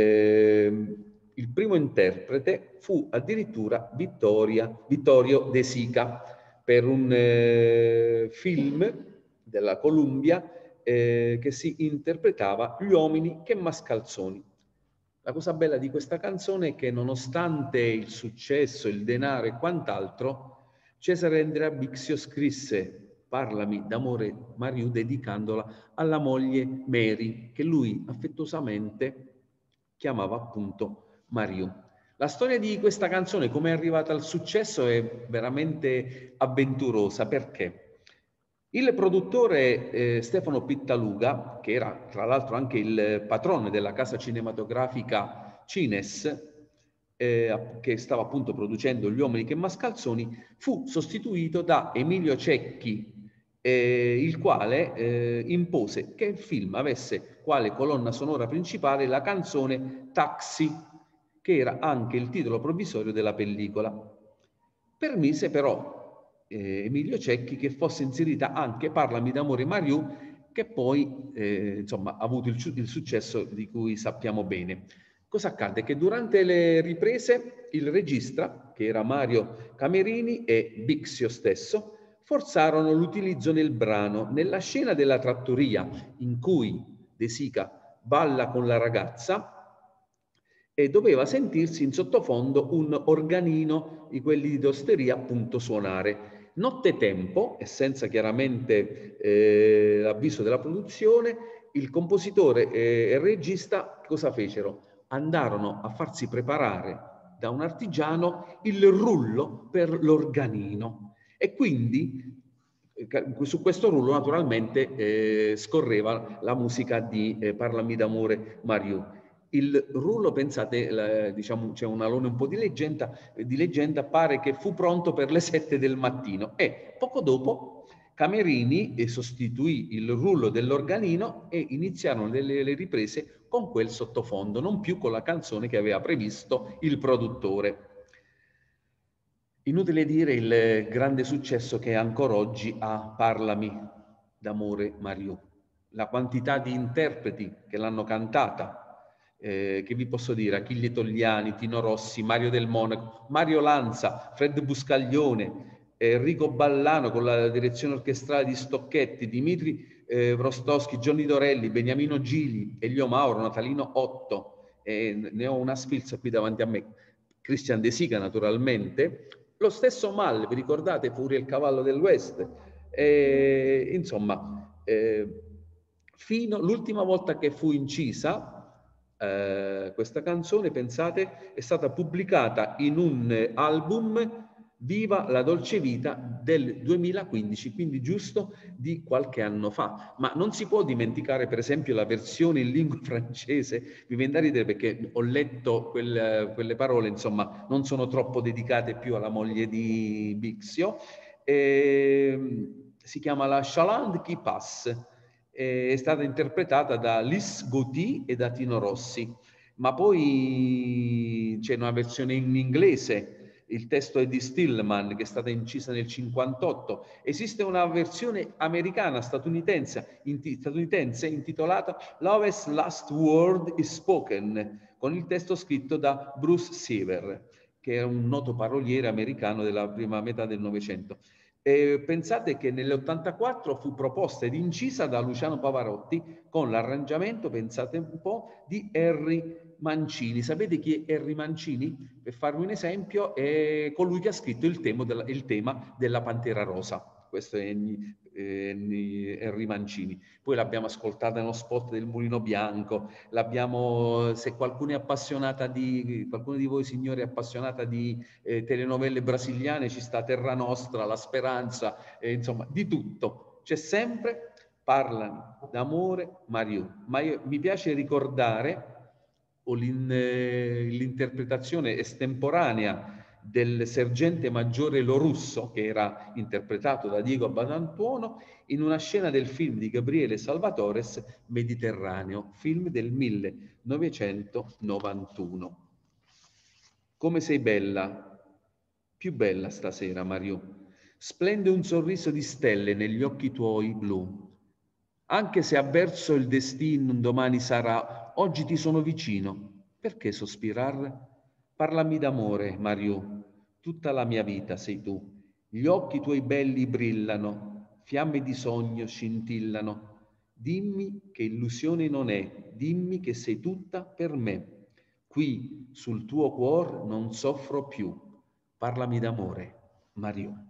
eh, il primo interprete fu addirittura Vittoria, Vittorio De Sica per un eh, film della Columbia eh, che si interpretava Gli uomini che mascalzoni. La cosa bella di questa canzone è che nonostante il successo, il denaro e quant'altro, Cesare Andrea Bixio scrisse Parlami d'amore Mariù dedicandola alla moglie Mary, che lui affettuosamente chiamava appunto Mariù. La storia di questa canzone, come è arrivata al successo, è veramente avventurosa. Perché? Il produttore eh, Stefano Pittaluga, che era tra l'altro anche il patrono della casa cinematografica Cines, eh, che stava appunto producendo Gli uomini che mascalzoni, fu sostituito da Emilio Cecchi, eh, il quale eh, impose che il film avesse quale colonna sonora principale la canzone Taxi, che era anche il titolo provvisorio della pellicola. Permise però eh, Emilio Cecchi che fosse inserita anche Parlami d'amore Mariù, che poi eh, insomma ha avuto il, il successo di cui sappiamo bene. Cosa accade? Che durante le riprese il regista, che era Mario Camerini, e Bixio stesso forzarono l'utilizzo nel brano nella scena della trattoria in cui De Sica balla con la ragazza e doveva sentirsi in sottofondo un organino di quelli di osteria appunto suonare. Nottetempo, e senza chiaramente eh, l'avviso della produzione, il compositore e il regista cosa fecero? Andarono a farsi preparare da un artigiano il rullo per l'organino e quindi su questo rullo naturalmente eh, scorreva la musica di eh, Parlami d'amore Mariù. Il rullo, pensate, la, diciamo, c'è un alone un po' di leggenda, di leggenda, pare che fu pronto per le sette del mattino e poco dopo Camerini sostituì il rullo dell'organino e iniziarono le, le riprese con quel sottofondo, non più con la canzone che aveva previsto il produttore. Inutile dire il grande successo che ancora oggi ha Parlami d'amore Mariù. La quantità di interpreti che l'hanno cantata, eh, che vi posso dire, Achille Togliani, Tino Rossi, Mario Del Monaco, Mario Lanza, Fred Buscaglione, Enrico Ballano con la direzione orchestrale di Stocchetti, Dimitri eh, Vrostowski, Johnny Dorelli, Beniamino Gili, Elio Mauro, Natalino Otto, eh, ne ho una sfilza qui davanti a me, Christian De Sica naturalmente, lo stesso Mal, vi ricordate, Furia il cavallo del West, eh, insomma, eh, fino l'ultima volta che fu incisa eh, questa canzone, pensate, è stata pubblicata in un album Viva la dolce vita del duemilaquindici, quindi giusto di qualche anno fa. Ma non si può dimenticare per esempio la versione in lingua francese, mi viene da ridere perché ho letto quelle, quelle parole, insomma non sono troppo dedicate più alla moglie di Bixio, e, si chiama La Chaland qui passe, è stata interpretata da Lys Gauthier e da Tino Rossi, ma poi c'è una versione in inglese. Il testo è di Stillman, che è stata incisa nel cinquantotto. Esiste una versione americana, statunitense, inti- statunitense intitolata Love's Last Word is Spoken, con il testo scritto da Bruce Seaver, che è un noto paroliere americano della prima metà del Novecento. E pensate che nell'ottantaquattro fu proposta ed incisa da Luciano Pavarotti con l'arrangiamento, pensate un po', di Henry Mancini. Sapete chi è Henry Mancini? Per farvi un esempio, è colui che ha scritto il tema della, il tema della Pantera Rosa. Questo è Henry Mancini. Poi l'abbiamo ascoltata nello spot del Mulino Bianco, l'abbiamo, se qualcuno è appassionata di, qualcuno di voi signori è appassionata di eh, telenovelle brasiliane, ci sta Terra Nostra, La Speranza, eh, insomma di tutto. C'è sempre parlano d'amore, Mario. Ma io, mi piace ricordare l'interpretazione estemporanea del sergente maggiore Lorusso, che era interpretato da Diego Batantuono, in una scena del film di Gabriele Salvatores, Mediterraneo, film del millenovecentonovantuno. Come sei bella, più bella stasera, Mario. Splende un sorriso di stelle negli occhi tuoi blu. Anche se avverso il destino un domani sarà, oggi ti sono vicino. Perché sospirar? Parlami d'amore, Mario. Tutta la mia vita sei tu. Gli occhi tuoi belli brillano, fiamme di sogno scintillano. Dimmi che illusione non è, dimmi che sei tutta per me. Qui sul tuo cuor non soffro più. Parlami d'amore, Mario.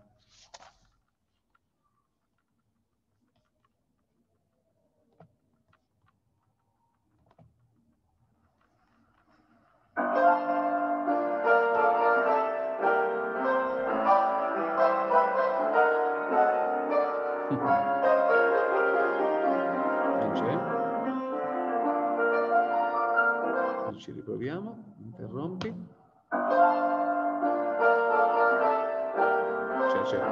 Non c'è? Ci riproviamo, interrompi. C'è, c'è.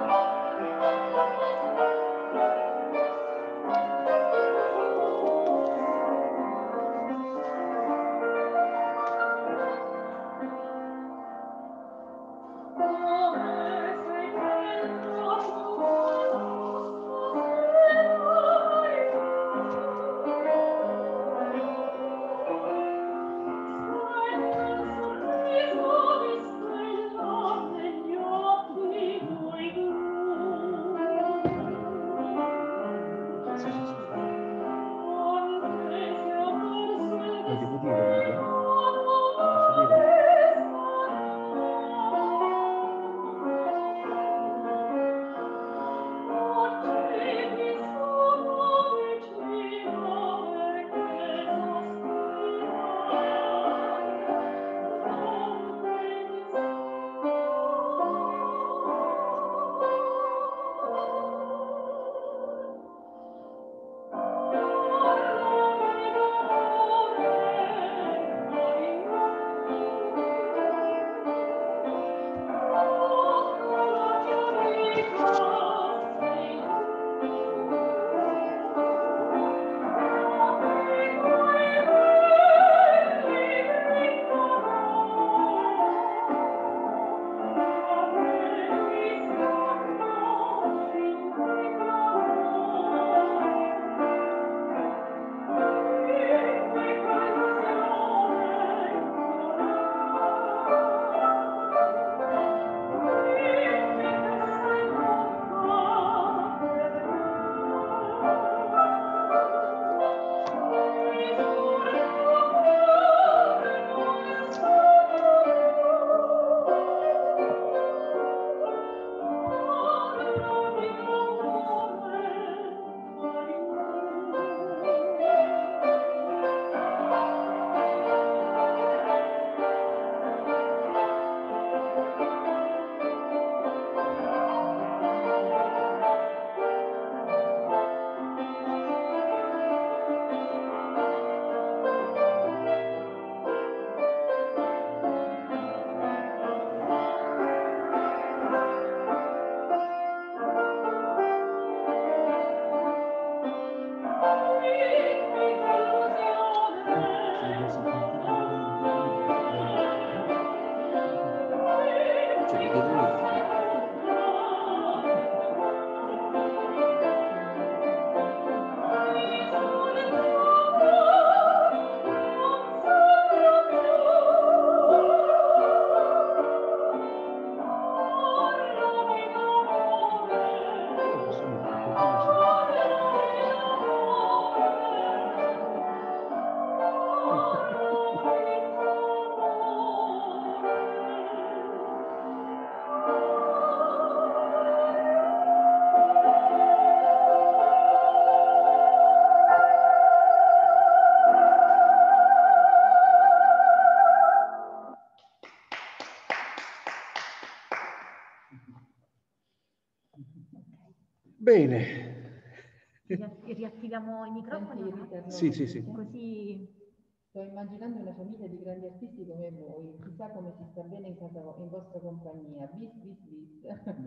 Bene, Riattiviamo i microfoni? Sì, sì, sì. Così... Sto immaginando una famiglia di grandi artisti come voi, chissà come si sta bene in casa, in vostra compagnia. Bis, bis, bis.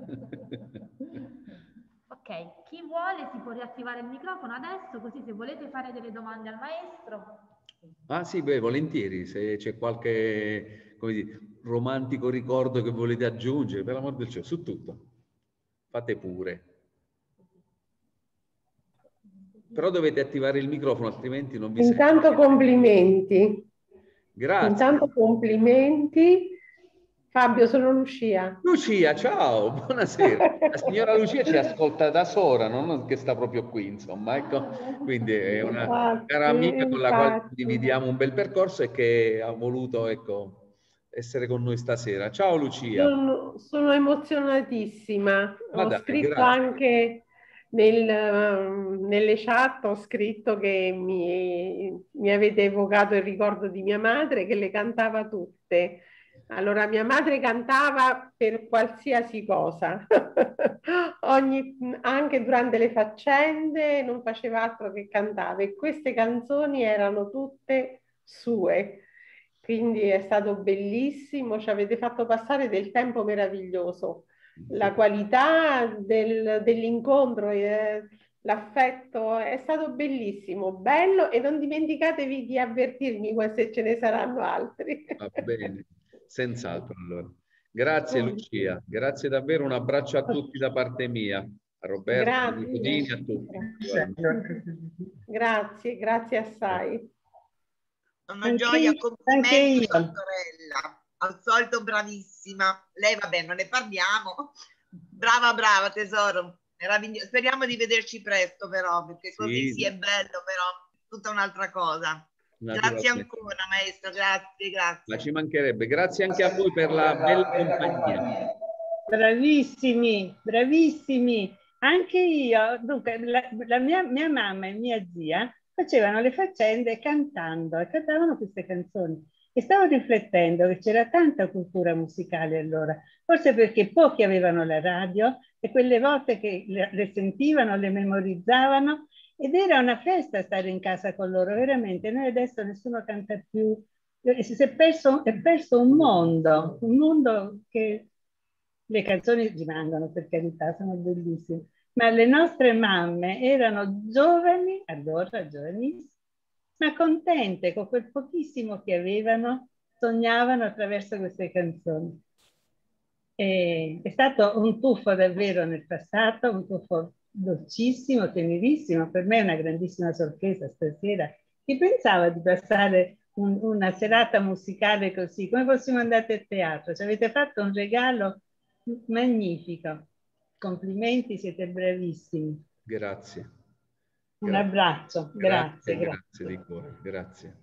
Ok, chi vuole si può riattivare il microfono adesso, così se volete fare delle domande al maestro. Ah sì, beh, volentieri, se c'è qualche, come dire, romantico ricordo che volete aggiungere, per l'amor del cielo, su tutto. Fate pure. Però dovete attivare il microfono, altrimenti non vi sento. Intanto complimenti. Grazie. Intanto complimenti. Fabio, sono Lucia. Lucia, ciao, buonasera. La signora Lucia ci ascolta da sola, non che sta proprio qui, insomma, ecco. Quindi è una Infatti, cara amica con la quale infatti. condividiamo un bel percorso e che ha voluto, ecco, essere con noi stasera. Ciao Lucia. Sono, sono emozionatissima. Ma Ho dai, scritto grazie. anche nel, nelle chat, ho scritto che mi, mi avete evocato il ricordo di mia madre che le cantava tutte. Allora, mia madre cantava per qualsiasi cosa, Ogni, anche durante le faccende non faceva altro che cantare e queste canzoni erano tutte sue. Quindi è stato bellissimo, ci avete fatto passare del tempo meraviglioso. La qualità del, dell'incontro, eh, l'affetto è stato bellissimo, bello e non dimenticatevi di avvertirmi se ce ne saranno altri. Va bene, senz'altro allora. Grazie Lucia, grazie davvero, un abbraccio a tutti da parte mia, a Roberto, a Nicodini, a tutti. Grazie, grazie assai. Una gioia, complimenti sorella, al solito bravissima. Lei vabbè, non ne parliamo. Brava, brava tesoro. Meraviglioso. Speriamo di vederci presto però, perché così sì, sì è bello, però tutta un'altra cosa. Grazie ancora maestro, grazie, grazie. Ma ci mancherebbe, grazie anche a voi per la bella compagnia. Bravissimi, bravissimi. Anche io, dunque, la, la mia, mia mamma e mia zia facevano le faccende cantando e cantavano queste canzoni. E stavo riflettendo che c'era tanta cultura musicale allora, forse perché pochi avevano la radio e quelle volte che le, le sentivano, le memorizzavano ed era una festa stare in casa con loro, veramente. Noi adesso nessuno canta più, si è perso, è perso un mondo, un mondo che le canzoni rimangono, per carità, sono bellissime. Ma le nostre mamme erano giovani, allora giovanissime, ma contente con quel pochissimo che avevano, sognavano attraverso queste canzoni. E è stato un tuffo davvero nel passato, un tuffo dolcissimo, tenerissimo. Per me è una grandissima sorpresa stasera. Chi pensava di passare un, una serata musicale così? Come fossimo andati a teatro? Ci avete fatto un regalo magnifico. Complimenti, siete bravissimi. Grazie. Un grazie. abbraccio, grazie. Grazie, Grazie, grazie. di cuore, grazie.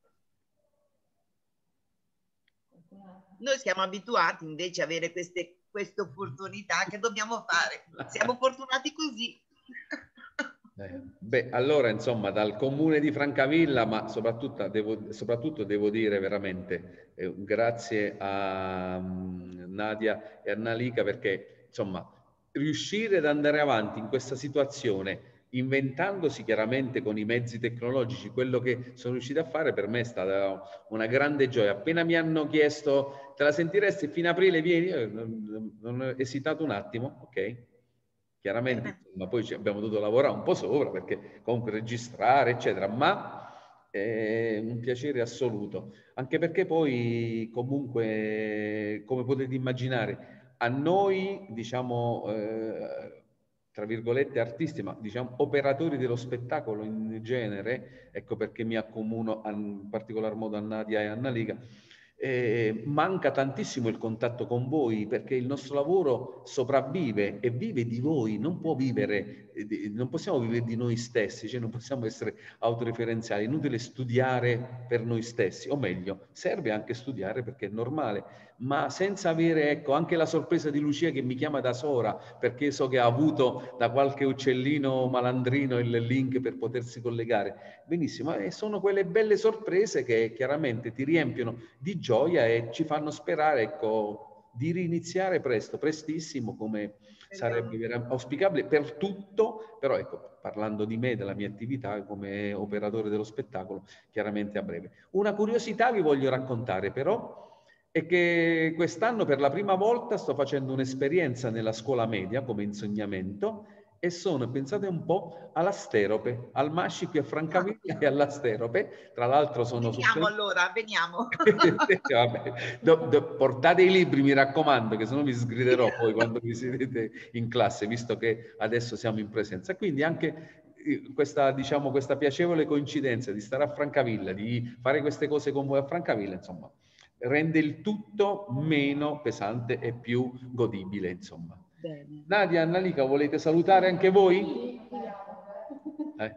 Noi siamo abituati invece a avere queste, queste opportunità che dobbiamo fare. Siamo fortunati così. Eh, beh, allora insomma dal comune di Francavilla, ma soprattutto devo, soprattutto devo dire veramente eh, grazie a um, Nadia e a Nalika, perché insomma riuscire ad andare avanti in questa situazione inventandosi chiaramente con i mezzi tecnologici quello che sono riusciti a fare, per me è stata una grande gioia. Appena mi hanno chiesto te la sentiresti fino a aprile, vieni, io non, non ho esitato un attimo, ok? Chiaramente, ma poi ci abbiamo dovuto lavorare un po' sopra perché comunque registrare, eccetera, ma è un piacere assoluto, anche perché poi comunque, come potete immaginare, a noi, diciamo, eh, tra virgolette artisti, ma diciamo operatori dello spettacolo in genere, ecco perché mi accomuno in particolar modo a Nadia e a Nalika, Eh, manca tantissimo il contatto con voi, perché il nostro lavoro sopravvive e vive di voi, non può vivere, eh, non possiamo vivere di noi stessi, cioè non possiamo essere autoreferenziali, è inutile studiare per noi stessi, o meglio, serve anche studiare perché è normale, ma senza avere, ecco, anche la sorpresa di Lucia che mi chiama da Sora, perché so che ha avuto da qualche uccellino malandrino il link per potersi collegare. Benissimo, e sono quelle belle sorprese che chiaramente ti riempiono di gioia e ci fanno sperare, ecco, di riniziare presto, prestissimo, come sarebbe veramente auspicabile per tutto, però ecco, parlando di me, della mia attività come operatore dello spettacolo, chiaramente a breve. Una curiosità vi voglio raccontare però, è che quest'anno per la prima volta sto facendo un'esperienza nella scuola media come insegnamento e sono, pensate un po', alla Sterope, al Masci qui a Francavilla e alla Sterope. Tra l'altro sono Veniamo supplente- allora, veniamo. Vabbè, do- do- portate i libri, mi raccomando, che sennò vi sgriderò poi quando vi sedete in classe, visto che adesso siamo in presenza. Quindi anche eh, questa, diciamo, questa piacevole coincidenza di stare a Francavilla, di fare queste cose con voi a Francavilla, insomma, rende il tutto meno pesante e più godibile, insomma. Bene. Nadia, Annalika, volete salutare anche voi? Eh.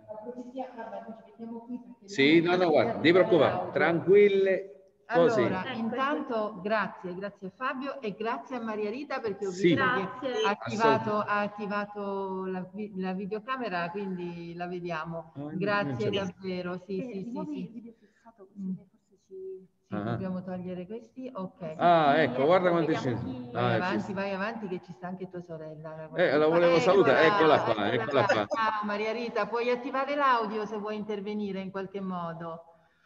Sì, no, no, guarda, non ti preoccupare, tranquille, così. Allora, intanto grazie, grazie a Fabio e grazie a Maria Rita perché ho Sì. visto Grazie. che ha attivato, ha attivato la, vi- la videocamera, quindi la vediamo. Ah, non Grazie c'è- davvero, sì, Eh, sì, di sì, nuovo il sì. video fissato così Mm. forse ci... Sì, Ah. dobbiamo togliere questi, ok. Ah, Sì, ecco, guarda ecco, quante ce vediamo ne chi- sono. Vai Ah, ci avanti, sta. vai avanti che ci sta anche tua sorella. Eh, la volevo salutare, eccola qua, eccola eccola qua. Ciao Maria Rita, puoi attivare l'audio se vuoi intervenire in qualche modo.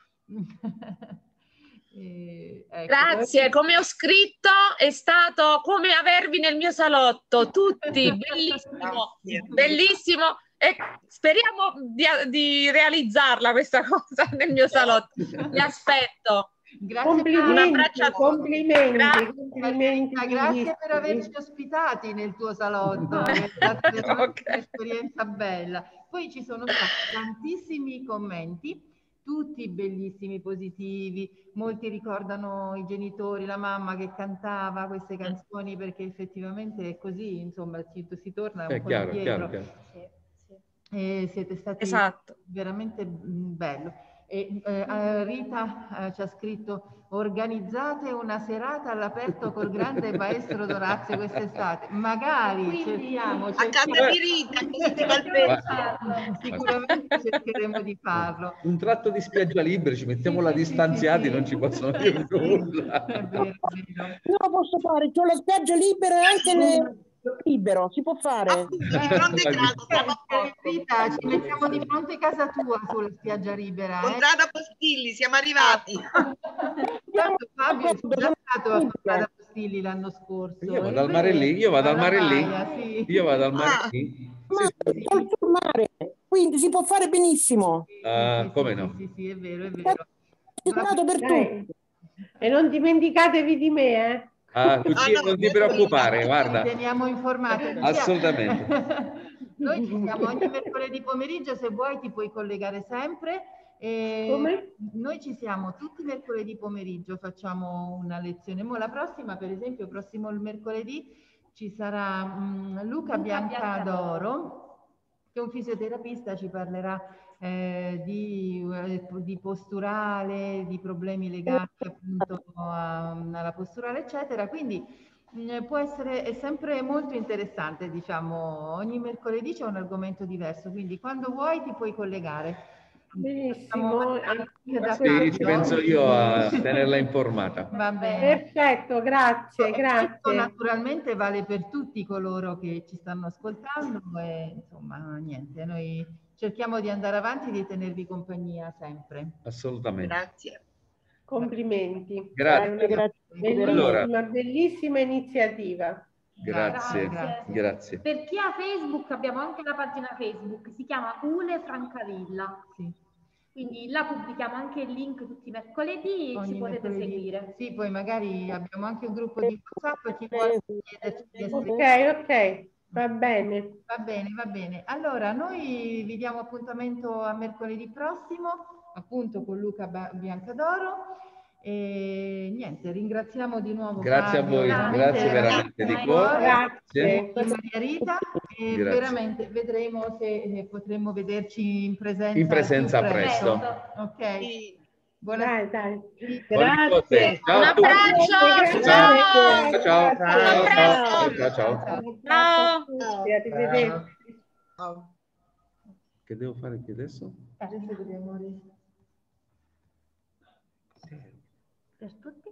Eh, ecco. Grazie, come ho scritto è stato come avervi nel mio salotto, tutti, bellissimo, Grazie. bellissimo e speriamo di, di realizzarla questa cosa nel mio salotto. Vi aspetto. Grazie, Un Complimenti, abbraccio a tutti. complimenti, Grazie. complimenti. Maria Rita, grazie per averci bellissimi. ospitati nel tuo salotto, è stata veramente Ok. un'esperienza bella. Poi ci sono stati tantissimi commenti, tutti bellissimi, positivi, molti ricordano i genitori, la mamma che cantava queste canzoni perché effettivamente è così, insomma, ci, si torna un È po' chiaro, indietro. chiaro, chiaro. Sì, sì. E siete stati Esatto. veramente mm, bello. E, eh, Rita eh, ci ha scritto: organizzate una serata all'aperto col grande maestro Dorazio quest'estate. Magari Quindi, cerchiamo, A casa cerchiamo. di Rita, così si va al peso. Sicuramente cercheremo di farlo. Un tratto di spiaggia libera, ci mettiamo Sì, là sì, sì, distanziati, sì, sì. non ci possono Sì, dire sì, nulla. è vero, è vero. Io lo posso fare, c'ho la spiaggia libera e anche le... libero, si può fare. Appunto, di fronte a casa, stiamo a Eh, posto. Rita, ci mettiamo di fronte a casa tua sulla spiaggia libera. Eh? Contrada Postilli, siamo arrivati. Tanto Fabio è già stato a Contrada Postilli l'anno scorso. Io vado è al mare vero? lì, io vado al Alla mare lì, baia, sì. io vado al mare Ah. lì. Ma Sì, sì. sul sul mare, quindi si può fare benissimo. Sì, Ah, sì, come sì, no? sì, sì, è vero, è vero. Assicurato per Dai. tutti. E non dimenticatevi di me, eh. Ah, Lucia, Ah, no, non ti io preoccupare, Ci guarda, teniamo informati. Lucia. assolutamente. Noi ci siamo ogni mercoledì pomeriggio, se vuoi ti puoi collegare sempre. E Come? noi ci siamo tutti i mercoledì pomeriggio, facciamo una lezione. Mo la prossima, per esempio, prossimo il mercoledì ci sarà mh, Luca, Luca Biancadoro, che è un fisioterapista, ci parlerà eh, di, eh, di posturale, di problemi legati appunto a- alla posturale, eccetera. Quindi mh, può essere, è sempre molto interessante, diciamo, ogni mercoledì c'è un argomento diverso, quindi quando vuoi ti puoi collegare. Benissimo. Anche da Sì, ci Fabio. penso io a tenerla informata. Va bene. Perfetto, grazie, E questo grazie. naturalmente vale per tutti coloro che ci stanno ascoltando e insomma niente, noi cerchiamo di andare avanti e di tenervi compagnia sempre. Assolutamente. Grazie. Complimenti. Grazie. È una Grazie. bellissima, Allora. bellissima iniziativa. Grazie, Grazie. grazie. Per chi ha Facebook abbiamo anche la pagina Facebook, si chiama Ule Francavilla. Sì. Quindi là pubblichiamo anche il link tutti i mercoledì, Ogni ci potete mercoledì. seguire. Sì, poi magari abbiamo anche un gruppo di WhatsApp, chi vuole chiederci di Ok, essere... ok, va bene. Va bene, va bene. Allora, noi vi diamo appuntamento a mercoledì prossimo, appunto con Luca Ba- Biancadoro. E niente, ringraziamo di nuovo Grazie a Fabio, voi, grazie veramente di cuore. Grazie. e Maria Rita, e Grazie. veramente vedremo se eh, potremo vederci in presenza, In presenza più presto. Ok. Sì. Buonasera. Dai, dai. Grazie. Ciao Un a tutti. abbraccio, Ciao. ciao! Ciao. Un Ciao. abbraccio! Ciao. Ciao. Ciao. Ciao! Arrivederci. Ciao. Che devo fare qui adesso? Adesso dobbiamo... Per tutti.